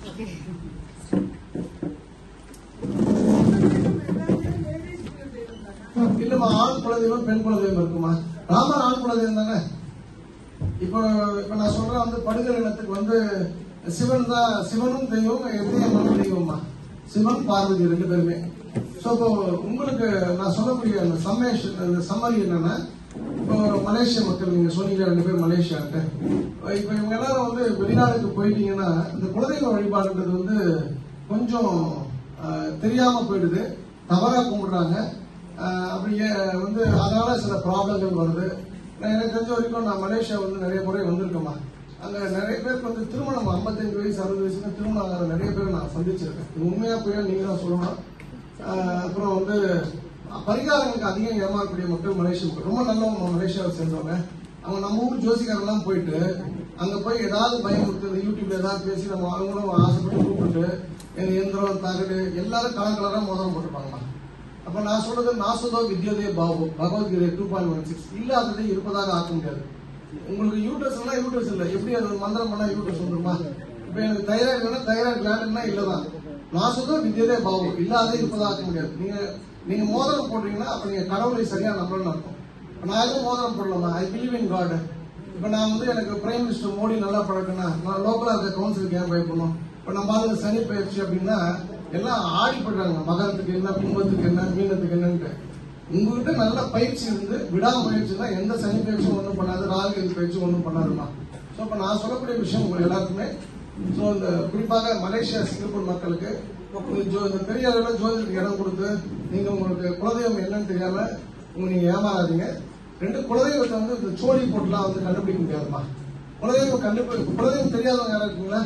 இல்லம்மா, ஆண் குலதெய்வம் பெண் குலதெய்வம் இருக்குமா? ராமர் ஆண் குலதெய்வம் தானே. இப்போ இப்ப நான் சொல்றேன் வந்து படுகர் இனத்துக்கு வந்து சிவன் தான், சிவனும் தெய்வம், எதிரியம்மனும் தெய்வமா, சிவன் பார்வதி ரெண்டு பேருமே. ஸோ இப்போ உங்களுக்கு நான் சொல்லக்கூடிய அந்த சம்மேஷன், அந்த சம்மரி என்னன்னா, இப்போ மலேசிய மக்கள் நீங்க சொன்னீங்க ரெண்டு பேர் மலேசியான்ட்டு, இப்போ இவங்க எல்லாரும் வந்து வெளிநாடுக்கு போயிட்டீங்கன்னா இந்த குலதெய்வ வழிபாடுன்றது வந்து கொஞ்சம் தெரியாம போயிடுது, தவறா கும்பிடுறாங்க. அப்படியே வந்து அதனால சில ப்ராப்ளங்கள் வருது. நான் எனக்கு தெரிஞ்ச வரைக்கும் நான் மலேசியா வந்து நிறைய முறை வந்திருக்கேம்மா. அங்க நிறைய பேருக்கு வந்து திருமணம் ஐம்பத்தஞ்சு வயசு அறுபது வயசுல திருமணம் ஆகிற நிறைய பேர் நான் சந்திச்சிருக்கேன். உண்மையா போய் நீங்க தான் சொல்லணும். அப்புறம் வந்து பரிகாரங்களுக்கு அதிகம் ஏமாறக்கூடிய மக்கள் மலேசிய மக்கள் ரொம்ப நல்லவங்க, மலேசியாவை சேர்ந்தவங்க. அவங்க நம்ம ஊர் ஜோசிக்காரெல்லாம் போயிட்டு அங்க போய் ஏதாவது பயம் கொடுத்து யூடியூப்ல ஏதாவது பேசி நம்ம அவங்களும் ஆசைப்பட்டு கூப்பிட்டு எந்திரம் தகடு எல்லாரும் கலர் கலரா மோதிரம் போட்டுப்பாங்கம்மா. அப்ப நான் சொல்றது நாசுதோ வித்யோதய பாபு Bhagavad Gita two point one six இல்லாததை இருப்பதாக ஆக்க முடியாது. உங்களுக்கு யூட்ரஸ் எல்லாம் யூட்ரஸ் இல்லை, எப்படி அது மந்திரம் பண்ணா யூட்ரஸ் வந்துருமா? இப்ப எனக்கு தைராய்டு வேணா தைராய்டு கிளாண்டுன்னா இல்லதான். நாசுதோ வித்யோதய பாபு இல்லாத இருப்பதாக ஆக்க முடியாது. நீங்க நீங்க மோதிரம் போடுறீங்கன்னா அப்ப நீங்க கடவுளை சரியா நம்பணும்னு அர்த்தம். நான் எதுவும் மோதிரம் போடலாமா? I believe in God. இப்ப நான் வந்து எனக்கு பிரைம் மினிஸ்டர் மோடி நல்லா பழக்கம்னா நான் லோக்கலா இருக்க கவுன்சிலுக்கு ஏன் பயப்படணும்? இப்ப நம்ம ஆளுங்க சனி பயிற்சி அப்படின்னா எல்லாம் ஆடிப்படுறாங்க, மகரத்துக்கு என்ன, கும்பத்துக்கு என்ன, மீனத்துக்கு என்னன்ட்டு. உங்ககிட்ட நல்ல பயிற்சி இருந்து விடாமுயற்சி தான் எந்த சனி பயிற்சியும் ஒன்றும் பண்ணாது, ராகு பயிற்சி ஒன்றும் பண்ணாதுமா. ஸோ இப்போ நான் சொல்லக்கூடிய விஷயம் உங்களுக்கு எல்லாருக்குமே, ஸோ இந்த குறிப்பாக மலேசியா சிங்கப்பூர் மக்களுக்கு இந்த பெரிய அளவில் ஜோதிடத்துக்கு இடம் கொடுத்து நீங்க உங்களுக்கு குலதெய்வம் என்னன்னு தெரியாம உங்க நீங்க ஏமாறாதீங்க. ரெண்டு குலதெய்வத்தை வந்து இந்த சோழி போட்டுலாம் வந்து கண்டுபிடிக்க முடியாதுமா. குலதெய்வம் கண்டுபிடி குலதெய்வம் தெரியாதவங்க யாரா இருக்குங்களா?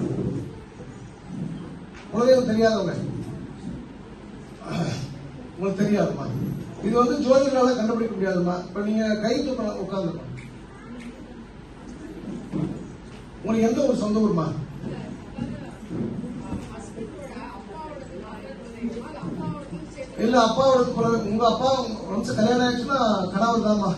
குலதெய்வம் தெரியாதவங்க உங்களுக்கு தெரியாதுமா. இது வந்து ஜோதிடரால கண்டுபிடிக்க முடியாதுமா. இப்ப நீங்க கை தூக்க உட்காந்துருக்கோம். உங்களுக்கு எந்த ஒரு சொந்த ஊர்மா? இல்ல அப்பாவோட குலதெய்வம், உங்க அப்பா வம்ச கல்யாணம் ஆயிடுச்சுன்னா கணவர் தான்மா.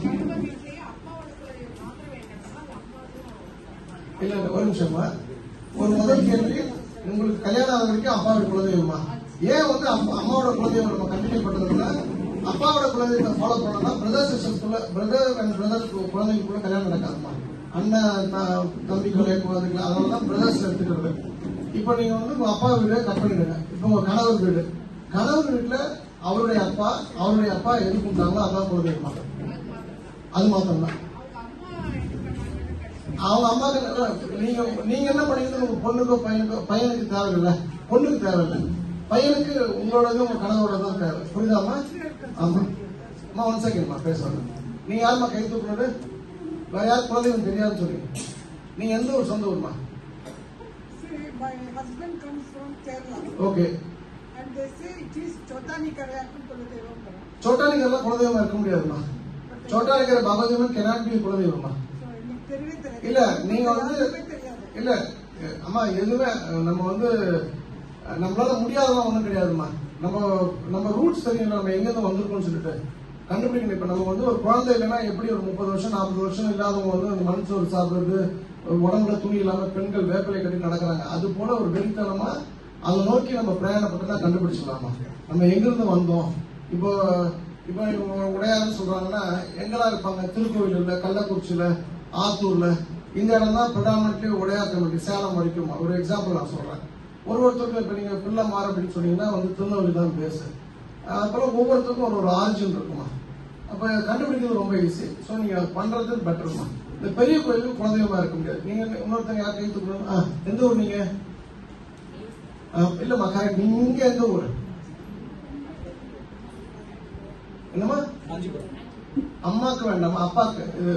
இல்ல ஒரு நிமிஷமா, ஒரு முதல் கேள்வி, உங்களுக்கு கல்யாணம் ஆகிற வரைக்கும் அப்பாவோட குலதெய்வமா? ஏன் வந்து அம்மாவோட குலதெய்வம் நம்ம கண்டினியூ பண்றதுன்னா, அப்பாவோட குலதெய்வத்தை ஃபாலோ பண்ணா பிரதர் சிஸ்டர்ஸ்குள்ள பிரதர் அண்ட் பிரதர் குழந்தைக்குள்ள கல்யாணம் நடக்காதுமா. அண்ணன் தம்பி குழந்தை குழந்தைகள் அதனாலதான் பிரதர்ஸ் எடுத்துக்கிறது. இப்ப நீங்க வந்து உங்க அப்பா வீடு கட் பண்ணிடுங்க. இப்ப உங்க கணவர் வீடு, கணவர் வீட்டுல அவருடைய அப்பா அவருடைய அப்பா எது கொடுத்தாங்களோ அதான் குலதெய்வமா. அது மாத்திரம் தான். அவங்க அம்மாக்கு நீங்க நீங்க என்ன பண்ணீங்கன்னா உங்க பொண்ணுக்கோ பையனுக்கோ, பையனுக்கு தேவையில்லை, பொண்ணுக்கு தேவையில்லை, பையனுக்கு உங்களோடது உங்க கணவரோட தான் தேவை. புரியுதாமா? ஆமா அம்மா, ஒன் செகண்ட்மா பேசுவாங்க. நீங்க யாருமா கை தூக்குறது? வேற யாரு குலதெய்வம் தெரியாதுன்னு சொல்றீங்க. நீங்க எந்த ஒரு சொந்த ஊர்மா? ஓகே. சோட்டானிக்கர்லாம் குலதெய்வமா இருக்க முடியாதுமா. சோட்டானிக்கர் பகவதீவன் கெனாட் பி குலதெய்வமா. இல்ல நீங்க வந்து இல்ல அம்மா, எதுவுமே நம்ம வந்து நம்மளால முடியாதெல்லாம் ஒண்ணும் கிடையாதுமா. நம்ம நம்ம ரூட்ஸ் தெரியும், நம்ம எங்க இருந்து வந்திருக்கோம்னு சொல்லிட்டு கண்டுபிடிக்கணும். இப்ப நம்ம வந்து ஒரு குழந்தை இல்லைன்னா எப்படி ஒரு முப்பது வருஷம் நாற்பது வருஷம் இல்லாதவங்க வந்து அந்த மண் சோறு சாப்பிடுறது, உடம்புல துணி இல்லாம பெண்கள் வேப்பிலை கட்டி நடக்கிறாங்க, அது போல ஒரு வெறித்தனமா அதை நோக்கி நம்ம பிரயாணப்பட்டு தான் கண்டுபிடிச்சிடலாமா? நம்ம எங்கிருந்து வந்தோம்? இப்போ இப்போ உடையாருன்னு சொல்றாங்கன்னா எங்கெல்லாம் இருப்பாங்க? திருக்கோவிலூர்ல, கள்ளக்குறிச்சியில, ஆத்தூர்ல, இந்த இடம் தான் ப்ரிடாமினன்ட்லி உடையார் கமிட்டி, சேலம் வரைக்கும். ஒரு எக்ஸாம்பிள் நான் சொல்றேன். ஒரு ஒருத்தருக்கும் இப்ப நீங்க பிள்ளை மாற அப்படின்னு சொன்னீங்கன்னா வந்து திருநெல்வேலி தான் பேசு. அப்புறம் ஒவ்வொருத்தருக்கும் ஒரு ஒரு ஆரிஜின் இருக்குமா. அப்ப கண்டுபிடிக்கிறது ரொம்ப ஈஸி. ஸோ நீங்க பண்றது பெட்டருமா. இந்த பெரிய கோயிலுக்கு குலதெய்வமா இருக்க முடியாது. நீங்க இன்னொருத்தங்க யார் கைத்துக்கணும்? எந்த ஊர் நீங்க? இல்லம்மா கரெக்ட். நீங்க எந்த ஊர்? என்னமா? அம்மாக்கு வேண்டாமா, அப்பாக்கு? இது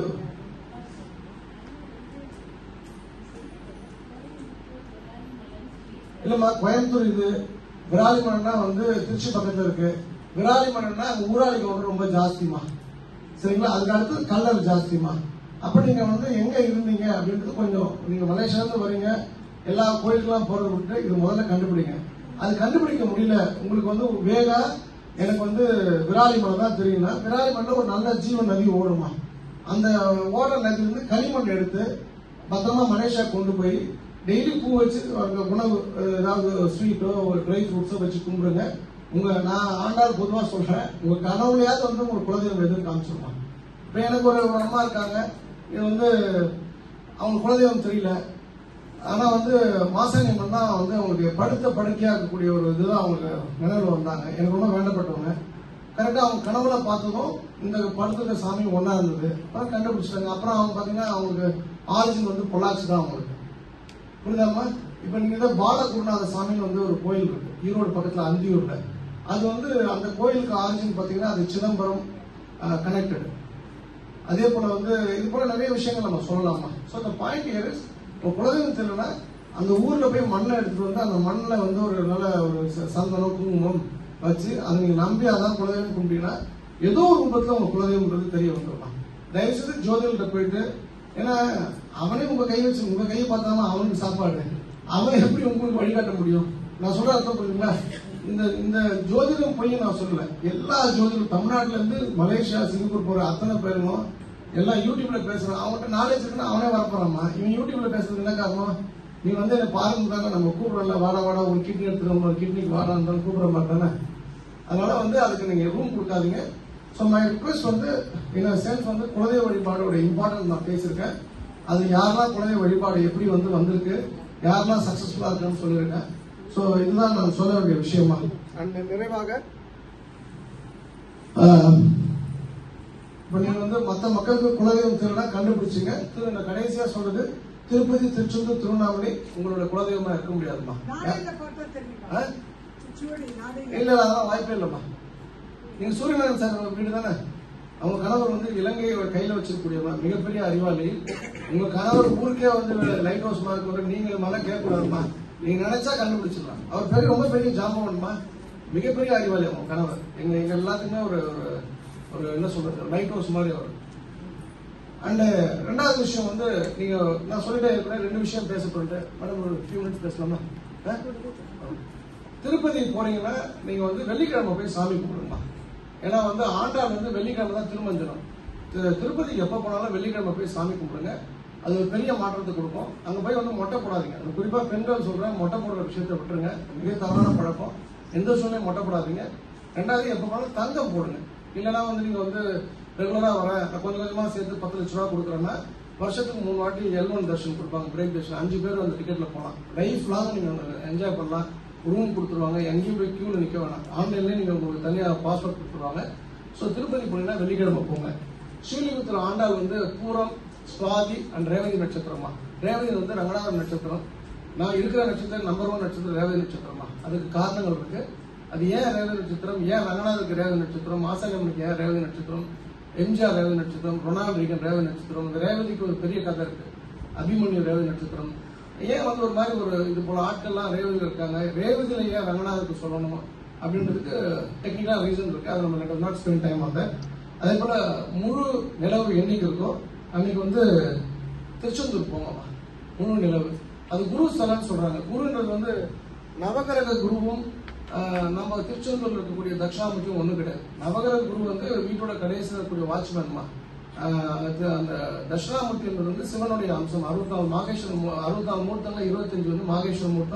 இல்லம்மா கோயம்புத்தூர். இது விராலிமலைன்னா வந்து திருச்சி பக்கத்துல இருக்கு. விராலிமலைன்னா அங்க ஊராளிகள் வந்து ரொம்ப ஜாஸ்திமா. சரிங்களா? அதுக்கு அடுத்து கல்லர் ஜாஸ்திமா. அப்ப நீங்க வந்து எங்க இருந்தீங்க அப்படின்றது கொஞ்சம், நீங்க மலேசியால வரீங்க, எல்லா கோயிலுக்கெல்லாம் போறது விட்டு இது முதல்ல கண்டுபிடிங்க. அது கண்டுபிடிக்க முடியல உங்களுக்கு வந்து வேகா எனக்கு வந்து விராலிமலை தான் தெரியும்னா, விராலிமலைல ஒரு நல்ல ஜீவ நதி ஓடுமா. அந்த ஓடுற நதி வந்து களிமண் எடுத்து பத்திரமா மலேசியா கொண்டு போய் டெய்லி பூ வச்சு உணவு, ஏதாவது ஸ்வீட்டோ ஒரு ட்ரை ஃப்ரூட்ஸோ வச்சு கும்பிடுங்க. உங்க நான் ஆண்டாள் பொதுவாக சொல்றேன், உங்க கனவுலையாவது வந்து உங்க குலதெய்வம் எதுவும் காமிச்சிருவாங்க. இப்ப எனக்கு ஒரு அம்மா இருக்காங்க, இது வந்து அவங்க குலதெய்வம் தெரியல, ஆனா வந்து மாசாணியம்மன் தான் வந்து அவங்களுக்கு படுத்த படுக்கையா இருக்கக்கூடிய ஒரு இதுதான் அவங்களுக்கு நினைவுல வந்தாங்க. எனக்கு ரொம்ப வேண்டப்பட்டவங்க. கரெக்டா அவங்க கனவுல பார்த்ததும் இந்த படுத்துக்க சாமி ஒன்னா இருந்தது. அப்புறம் கண்டுபிடிச்சிட்டாங்க. அப்புறம் அவங்க பாத்தீங்கன்னா அவங்களுக்கு ஆரிஜின் வந்து பொள்ளாச்சி தான் அவங்களுக்கு. புரியுதாமா? இப்ப நீங்க பாலகுருநாத சாமின்னு வந்து ஒரு கோயில் இருக்கு ஈரோடு பக்கத்துல அந்தியூர்ல. அது வந்து அந்த கோயிலுக்கு ஆரிஜின் பாத்தீங்கன்னா அது சிதம்பரம் கனெக்டட். அதே போல வந்து இது போல நிறைய விஷயங்கள் நம்ம சொல்லலாமா. ஸோ அந்த பாயிண்ட் இயர் இஸ், குலதெய்வம் தெரியலன்னா அந்த ஊர்ல போய் மண்ணை எடுத்துட்டு வந்து அந்த மண்ணில் வந்து ஒரு நல்ல ஒரு சந்தனம் குங்குமம் வச்சு அதை நீங்க நம்பி அதான் குலதெய்வம் கும்பிட்டீங்கன்னா ஏதோ ஒரு ரூபத்துல உங்க குலதெய்வம்ன்றது தெரிய வந்துடலாம். தயவுசெய்து ஜோதிடர்கிட்ட போயிட்டு, ஏன்னா அவனே உங்க கை வச்சு உங்க கையை பார்த்தாலும் அவனுக்கு சாப்பாடு, அவன் எப்படி உங்களுக்கு வழிகாட்ட முடியும்? நான் சொல்ற அர்த்தம் புரியுங்களா? இந்த இந்த ஜோதிடம் போய் நான் சொல்லல. எல்லா ஜோதிடம் தமிழ்நாட்டுல இருந்து மலேசியா, சிங்கப்பூர் போற அத்தனை பேரும் எல்லாம் யூடியூப்ல பேசுறான். அவன்கிட்ட நாலேஜ் இருக்குன்னா அவனே வரப்போறாமா. இவன் யூடியூப்ல பேசுறது என்ன காரணம்? நீ வந்து என்ன பாருங்க, நம்ம கூப்பிடல, வாடா வாடா ஒரு கிட்னி எடுத்துக்கணும், ஒரு கிட்னிக்கு வாடா இருந்தாலும் கூப்பிட மாட்டானே. அதனால வந்து அதுக்கு நீங்க ரூம் கொடுக்காதீங்க. ஸோ மை ரிக்வெஸ்ட் வந்து என்ன சென்ஸ் வந்து குலதெய்வ வழிபாடோட இம்பார்ட்டன்ஸ் நான் பேசியிருக்கேன். அது யாரெல்லாம் குலதெய்வ வழிபாடு எப்படி வந்து வந்திருக்கு, யாரெல்லாம் சக்சஸ்ஃபுல்லா இருக்குன்னு சொல்லியிருக்கேன். ஸோ இதுதான் நான் சொல்ல வேண்டிய விஷயமா. அண்ட் நிறைவாக இப்ப நீங்க வந்து மற்ற மக்களுக்கு குலதெய்வம் திருவிழா கண்டுபிடிச்சிங்க. திரு நான் கடைசியா சொல்றது, திருப்பதி, திருச்செந்தூர், திருவண்ணாமலை உங்களோட குலதெய்வமா இருக்க முடியாதுமா. இல்ல அதெல்லாம் வாய்ப்பே இல்லம்மா. நீங்க சூரியநாராயணன் சார் வீடு தானே, அவங்க கணவர் வந்து இலங்கையை கையில வச்சிருக்கக்கூடியவங்க, மிகப்பெரிய அறிவாளி. உங்க கணவர் ஊருக்கே வந்து லைட் ஹவுஸ் மாதிரி நீங்க மேல கேட்கக்கூடாதுமா. நீங்க நினைச்சா கண்டுபிடிச்சிடலாம். அவர் பெரிய ரொம்ப பெரிய ஜாம்பவன்மா, மிகப்பெரிய அறிவாளி அவங்க கணவர். எங்க எங்க எல்லாத்துக்குமே ஒரு ஒரு என்ன சொல்றது லைட் ஹவுஸ் மாதிரி அவர். அண்ட் ரெண்டாவது விஷயம் வந்து நீங்க நான் சொல்லிட்டே இருக்கிறேன், ரெண்டு விஷயம் பேச போறேன் மேடம். ஒரு ஃபியூ மினிட்ஸ் பேசலாமா? திருப்பதி போறீங்கன்னா நீங்க வந்து வெள்ளிக்கிழமை போய் சாமி கும்பிடுமா. ஏன்னா வந்து ஆண்டாள் வந்து வெள்ளிக்கிழமை தான் திருமஞ்சனம். திருப்பதிக்கு எப்ப போனாலும் வெள்ளிக்கிழமை போய் சாமி கும்பிடுங்க. அது ஒரு பெரிய மாற்றத்தை கொடுக்கும். அங்க போய் வந்து மொட்டை போடாதீங்க. அது குறிப்பா பெண்கள் சொல்றேன், மொட்டை போடுற விஷயத்தை விட்டுருங்க. மிக தவறான பழக்கம். எந்த சூழ்நிலையும் மொட்டை போடாதீங்க. ரெண்டாவது எப்ப போனாலும் தங்கம் போடுங்க. இல்லைன்னா வந்து நீங்க வந்து ரெகுலரா வர கொஞ்சம் கொஞ்சமா சேர்த்து பத்து லட்ச ரூபா கொடுக்குறேன்னா வருஷத்துக்கு மூணு வாட்டி எல் ஒன் தர்ஷன் கொடுப்பாங்க, பிரேக் தர்ஷன். அஞ்சு பேர் அந்த டிக்கெட்ல போகலாம். லைஃப் லாங் நீங்க என்ஜாய் பண்ணலாம். ரூம் கொடுத்துருவாங்க, எங்கேயும் போய் கியூல நிக்க வேணாம். ஆன்லைன்லயே நீங்க உங்களுக்கு தனியா பாஸ்போர்ட் கொடுத்துருவாங்க. ஸோ திருப்பதி போனீங்கன்னா வெள்ளிக்கிழமை போங்க. ஸ்ரீலிபுத்திர ஆண்டாள் வந்து பூரம், சுவாதி அண்ட் ரேவதி நட்சத்திரமா. ரேவதி வந்து ரங்கநாதர் நட்சத்திரம். நான் இருக்கிற நட்சத்திரம் நம்பர் ஒன் நட்சத்திரம் ரேவதி நட்சத்திரமா. அதுக்கு காரணங்கள் இருக்கு. அது ஏன் ரேவதி நட்சத்திரம், ஏன் ரங்கநாதருக்கு ரேவதி நட்சத்திரம், மாசாங்கம்மனுக்கு ஏன் ரேவதி நட்சத்திரம், எம்ஜிஆர் ரேவதி நட்சத்திரம், ரொனால்ட் ரீகன் ரேவதி நட்சத்திரம். இந்த ரேவதிக்கு ஒரு பெரிய கதை இருக்கு. அபிமன்யு ரேவதி நட்சத்திரம். ஏன் வந்து ஒரு மாதிரி ஒரு இது போல ஆட்கள்லாம் ரேவதியில் இருக்காங்க, ரேவதியில ஏன் ரங்கநாதருக்கு சொல்லணுமா அப்படின்றதுக்கு டெக்னிக்கலா ரீசன் இருக்கு. அது நம்ம let not spend time on that. அதே போல முழு நிலவு என்னைக்கு இருக்கும் அன்னைக்கு வந்து திருச்செந்தூர் போங்கம்மா. முழு நிலவு அது குரு ஸ்தலம்னு சொல்றாங்க. குருன்றது வந்து நவகிரக குருவும் நம்ம திருச்செந்தூர்ல இருக்கக்கூடிய தட்சிணாமூர்த்தியும் ஒண்ணும் கிடையாது. நவகிரக குரு வந்து வீட்டோட கடைசியில் இருக்கக்கூடிய வாட்ச்மேன்மா. அந்த தட்சிணாமூர்த்தி என்பது வந்து சிவனுடைய அம்சம். அறுபத்தி நாலு மாகேஸ்வரம், அறுபத்தி நாலு மூர்த்தங்கள் இருபத்தஞ்சு வந்து மாகேஸ்வர மூர்த்தம்,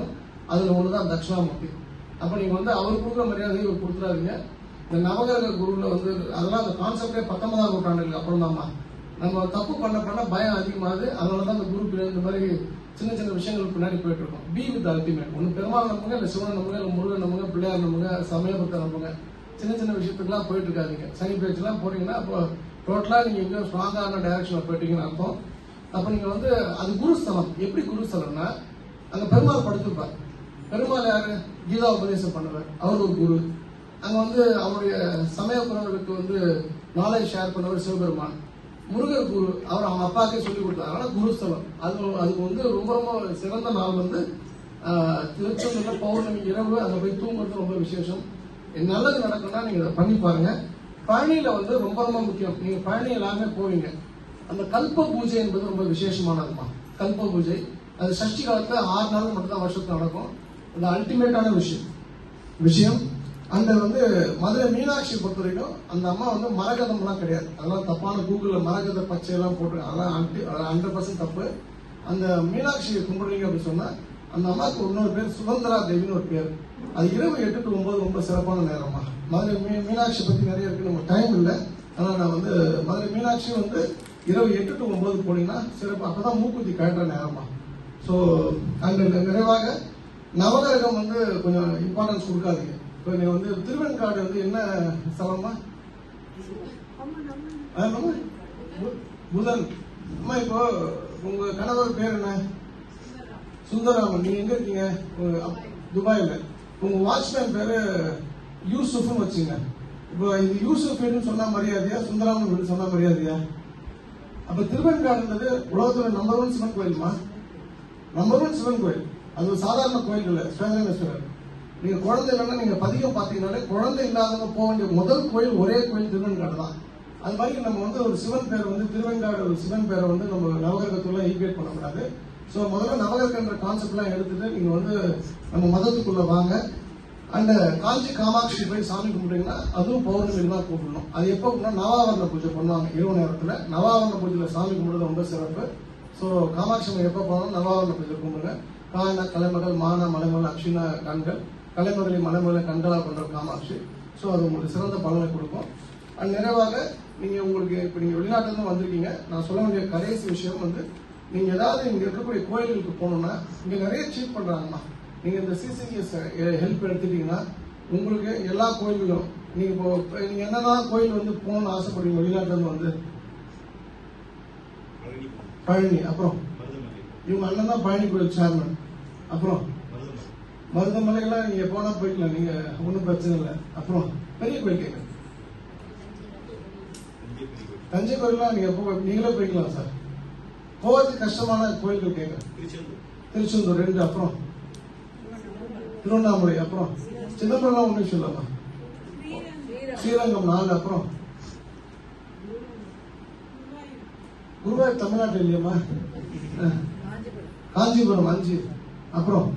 அதுல ஒண்ணுதான் தட்சிணாமூர்த்தி. அப்ப நீங்க வந்து அவர் கொடுக்குற மரியாதையை இவர் கொடுத்துறாதீங்க. இந்த நவகிரக குருல வந்து அதெல்லாம் அந்த கான்செப்டே பத்தொன்பதாம் நூற்றாண்டுக்கு அப்புறம் தான்மா. நம்ம தப்பு பண்ண பண்ண பயம் அதிகமாகுது. அதனாலதான் அந்த குரு இந்த மாதிரி சின்ன சின்ன விஷயங்கள் பின்னாடி போயிட்டு இருக்கோம். Be with ultimate. ஒன்னு பெருமாள் நம்புங்க, இல்ல சிவன் நம்புங்க, இல்ல முருகன் நம்புங்க, பிள்ளையார் நம்புங்க, சமயபுரத்தை நம்புங்க. சின்ன சின்ன விஷயத்துக்குலாம் போயிட்டு இருக்காதீங்க. சனி பேச்சு எல்லாம் போறீங்கன்னா அப்போ டோட்டலா நீங்க எங்க ஸ்ட்ராங்கான டைரக்ஷன்ல போயிட்டீங்கன்னு அர்த்தம். அப்ப நீங்க வந்து அது குருஸ்தலம். எப்படி குருஸ்தலம்னா அங்க பெருமாள் படுத்திருப்பார். பெருமாள் யாரு? கீதா உபதேசம் பண்ணுவார். அவர் ஒரு குரு. அங்க வந்து அவருடைய சமயபுரவர்களுக்கு வந்து நாலேஜ் ஷேர் பண்ணவர் சிவபெருமான். முருகர் குரு. அவர் அவங்க அப்பாக்கே சொல்லி கொடுத்தாரு. ஆனா குருஸ்தலம். அது அதுக்கு வந்து ரொம்ப ரொம்ப சிறந்த நாள் வந்து திருச்செந்தூர்ல பௌர்ணமி இரவு அங்க போய் தூங்குறது ரொம்ப விசேஷம். நல்லது நடக்கும்னா நீங்க இதை பண்ணி பாருங்க. பழனியில வந்து ரொம்ப ரொம்ப முக்கியம். நீங்க பழனி எல்லாமே போவீங்க. அந்த கல்ப பூஜை என்பது ரொம்ப விசேஷமானதுமா. கல்ப பூஜை அது சஷ்டி காலத்துல ஆறு நாள் மட்டும் தான் வருஷத்துக்கு நடக்கும். அது அல்டிமேட்டான விஷயம் விஷயம் அந்த வந்து மதுரை மீனாட்சி பொறுத்த வரைக்கும் அந்த அம்மா வந்து மரகதம் எல்லாம் கிடையாது. அதெல்லாம் தப்பான கூகுள்ல மரகத பச்சை எல்லாம் போட்டு அதெல்லாம் ஹண்ட்ரட் பர்சன்ட் தப்பு. அந்த மீனாட்சியை கும்பிடுறீங்க அப்படின்னு சொன்னா அந்த அம்மாவுக்கு இன்னொரு பேர் சுதந்திரா தேவின்னு ஒரு பேர். அது இரவு எட்டு டு ஒன்பது ரொம்ப சிறப்பான நேரமா. மதுரை மீனாட்சி பத்தி நிறைய இருக்கு, நம்ம டைம் இல்லை. ஆனா நான் வந்து மதுரை மீனாட்சி வந்து இரவு எட்டு டு ஒன்பது போனீங்கன்னா சிறப்பு. அப்பதான் மூக்குத்தி கட்டுற நேரமா. ஸோ அங்க நிறைவாக நவகிரகம் வந்து கொஞ்சம் இம்பார்ட்டன்ஸ் கொடுக்காதீங்க. இப்போ நீங்க வந்து திருவெண்காடு வந்து என்ன ஸ்தலமா? புதன். அம்மா இப்போ உங்க கணவர் பேர் என்ன? சுந்தராமன். நீங்க எங்க இருக்கீங்க? துபாயில. உங்க வாட்ச்மேன் பேரு யூசுப்னு வச்சுங்க. இப்போ இது யூசுப் வீடுன்னு சொன்னா மரியாதையா, சுந்தராமன் வீடு சொன்னா மரியாதையா? அப்ப திருவெண்காடுன்றது உலகத்துல நம்பர் ஒன் சிவன் கோயிலுமா? நம்பர் ஒன் சிவன் கோயில். அது ஒரு சாதாரண கோயில் இல்ல. ஸ்வேதனேஸ்வரர். நீங்க குழந்தை இல்லைன்னா நீங்க பதிகம் பாத்தீங்கன்னாலே குழந்தை இல்லாதவங்க போக வேண்டிய முதல் கோயில் ஒரே கோயில் திருவெண்காடு தான். அது மாதிரி நம்ம வந்து ஒரு சிவன் பேர் வந்து திருவெண்காடு ஒரு சிவன் பேரை வந்து நம்ம நவகிரகத்துள்ள ஈக்குவேட் பண்ணக்கூடாது. சோ முதல்ல நவகிரகன்ற கான்செப்ட் எல்லாம் எடுத்துட்டு நீங்க வந்து நம்ம மதத்துக்குள்ள வாங்க. அந்த காஞ்சி காமாட்சி போய் சாமி கும்பிட்டீங்கன்னா அதுவும் பௌர்ணமிக்கு தான் கூப்பிடணும். அது எப்போ நவாவரண பூஜை பண்ணுவாங்க இரவு நேரத்துல. நவாவரண பூஜையில சாமி கும்பிடுறது ரொம்ப சிறப்பு. சோ காமாட்சி எப்ப போனாலும் நவாவரண பூஜை கும்பிடுங்க. காண கலைமகள் மான மலைமகள் அக்ஷினா கண்கள் கலைமகளை மலைமலை கண்களா பண்ற காமாட்சி. சோ அது உங்களுக்கு சிறந்த பலனை கொடுக்கும். அது நிறைவாக நீங்க உங்களுக்கு இப்ப நீங்க வெளிநாட்டுல இருந்து வந்திருக்கீங்க. நான் சொல்ல வேண்டிய கடைசி விஷயம் வந்து நீங்க ஏதாவது இங்க இருக்கக்கூடிய கோயில்களுக்கு போகணும்னா இங்க நிறைய சீட் பண்றாங்கம்மா. நீங்க இந்த சிசிஎஸ் ஹெல்ப் எடுத்துட்டீங்கன்னா உங்களுக்கு எல்லா கோயில்களும் நீங்க இப்போ நீங்க என்னதான் கோயில் வந்து போகணும்னு ஆசைப்படுறீங்க வெளிநாட்டுல இருந்து வந்து? பழனி. அப்புறம் இவங்க அண்ணன் தான் பழனி கோயில் சேர்மன். அப்புறம் மருதமலைகள்லாம் நீங்க போனா போய்க்கலாம். நீங்க ஒன்றும் பிரச்சனை இல்லை. அப்புறம் பெரிய கோயில் கேட்க தஞ்சை கோயிலாம் நீங்க நீங்களே போய்க்கலாம் சார். போவது கஷ்டமான கோயில்கள் கேட்க திருச்செந்தூர் ரெண்டு. அப்புறம் திருவண்ணாமலை. அப்புறம் சிதம்பரம் ஒன்றும் சொல்லலாமா? ஸ்ரீரங்கம் நாலு. அப்புறம் குருவாயூர் தமிழ்நாட்டில் இல்லையம்மா? காஞ்சிபுரம் அஞ்சு. அப்புறம்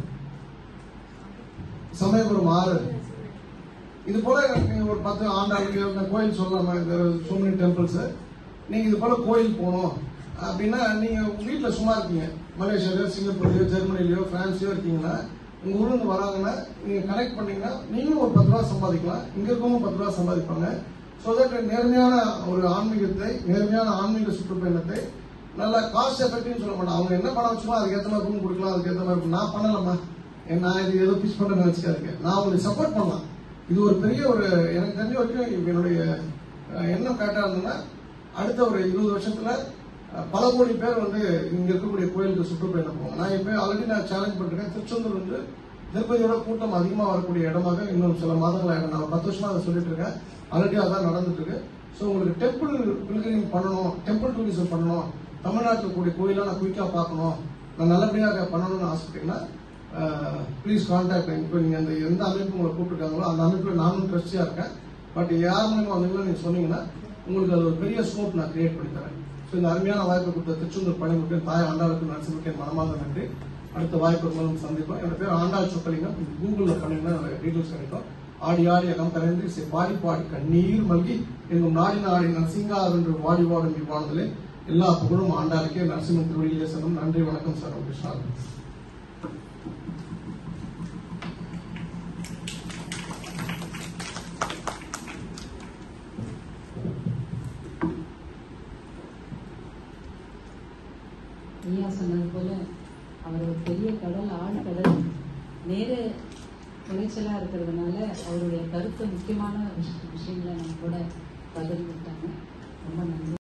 சமயபுரம் ஆறு. இது போல நீங்க ஒரு பத்து ஆண்டாளுக்கு கோயில் சொல்லலாமா? So many temples. நீங்க இது போல கோயில் போகணும் அப்படின்னா நீங்க வீட்டுல சும்மா இருக்கீங்க. மலேசியாலயோ சிங்கப்பூர்லயோ ஜெர்மனிலயோ பிரான்ஸ்லயோ இருக்கீங்கன்னா உங்க ஊர்ல இருந்து வராங்கன்னா நீங்க கனெக்ட் பண்ணீங்கன்னா நீங்களும் ஒரு பத்து ரூபா சம்பாதிக்கலாம். இங்க இருக்கவங்க பத்து ரூபா சம்பாதிப்பாங்க. சோ தட் நேர்மையான ஒரு ஆன்மீகத்தை நேர்மையான ஆன்மீக சுற்றுப்பயணத்தை நல்ல காஸ்ட் எஃபெக்டிவ்னு சொல்ல மாட்டேன். அவங்க என்ன பண்ண வச்சுமோ அதுக்கு ஏற்ற மாதிரி ரூம் கொடுக்கலாம். அதுக்கு ஏற்ற மாதிரி நான் பண்ணலாமா? நான் இது ஏதோ பிச் பண்ண நினைச்சுக்காதுங்க. நான் உங்களுக்கு சப்போர்ட் பண்ணலாம். இது ஒரு பெரிய ஒரு எனக்கு தெரிஞ்ச வரைக்கும் என்னுடைய எண்ணம் கரெக்டா இருந்ததுன்னா அடுத்த ஒரு இருபது வருஷத்துல பல கோடி பேர் வந்து இங்க இருக்கக்கூடிய கோயிலுக்கு சுற்றுப்பயணம் போவோம். நான் இப்ப ஆல்ரெடி நான் சேலஞ்ச் பண்ணிருக்கேன். திருச்செந்தூர் வந்து திருப்பதியோட கூட்டம் அதிகமா வரக்கூடிய இடமாக இன்னும் சில மாதங்களாக நான் பத்து வருஷமா அதை சொல்லிட்டு இருக்கேன். ஆல்ரெடி அதான் நடந்துட்டு இருக்கு. ஸோ உங்களுக்கு டெம்பிள் பில்கிரிங் பண்ணணும், டெம்பிள் டூரிசம் பண்ணணும், தமிழ்நாட்டில் கூடிய கோயிலா நான் குயிக்கா பார்க்கணும், நான் நல்லபடியாக பண்ணணும்னு ஆசைப்பட்டீங்கன்னா ப்ளீஸ் கான்டாக்ட். இப்போ நீங்க அந்த எந்த அமைப்பு உங்களை கூப்பிட்டுருக்காங்களோ அந்த அமைப்புல நானும் ட்ரஸ்டியா இருக்கேன். பட் யார் மூலமா வந்தீங்களோ நீங்க சொன்னீங்கன்னா உங்களுக்கு அது ஒரு பெரிய ஸ்கோப் நான் கிரியேட் பண்ணி தரேன். ஸோ இந்த அருமையான வாய்ப்பை கொடுத்த திருச்செந்தூர் பழனிமுருகன் தாய் ஆண்டாளுக்கு நரசிம்மருக்கு மனமார்ந்த நன்றி. அடுத்த வாய்ப்பு மூலம் சந்திப்போம். என்னோட பேர் ஆண்டாள் சொக்கலிங்கம். கூகுள்ல பண்ணீங்கன்னா டீட்டெயில்ஸ் கிடைக்கும். ஆடி ஆடி அகம் கரைந்து பாடி பாடி கண்ணீர் மல்கி எங்கும் நாடி நாடி நரசிங்கார் என்று வாடி வாடும் இவ்வானதிலே எல்லா புகழும் ஆண்டாளுக்கே. நரசிம்மன் திருவடியிலே செல்லும். நன்றி, வணக்கம் சார். கிருஷ்ணா. ஐயா சொன்னது போல அவர் ஒரு பெரிய கடல், ஆழ் கடல், நேர குறைச்சலா இருக்கிறதுனால அவருடைய கருத்து முக்கியமான விஷயங்களை நம்ம கூட பகிர்ந்துட்டாங்க. ரொம்ப நன்றி.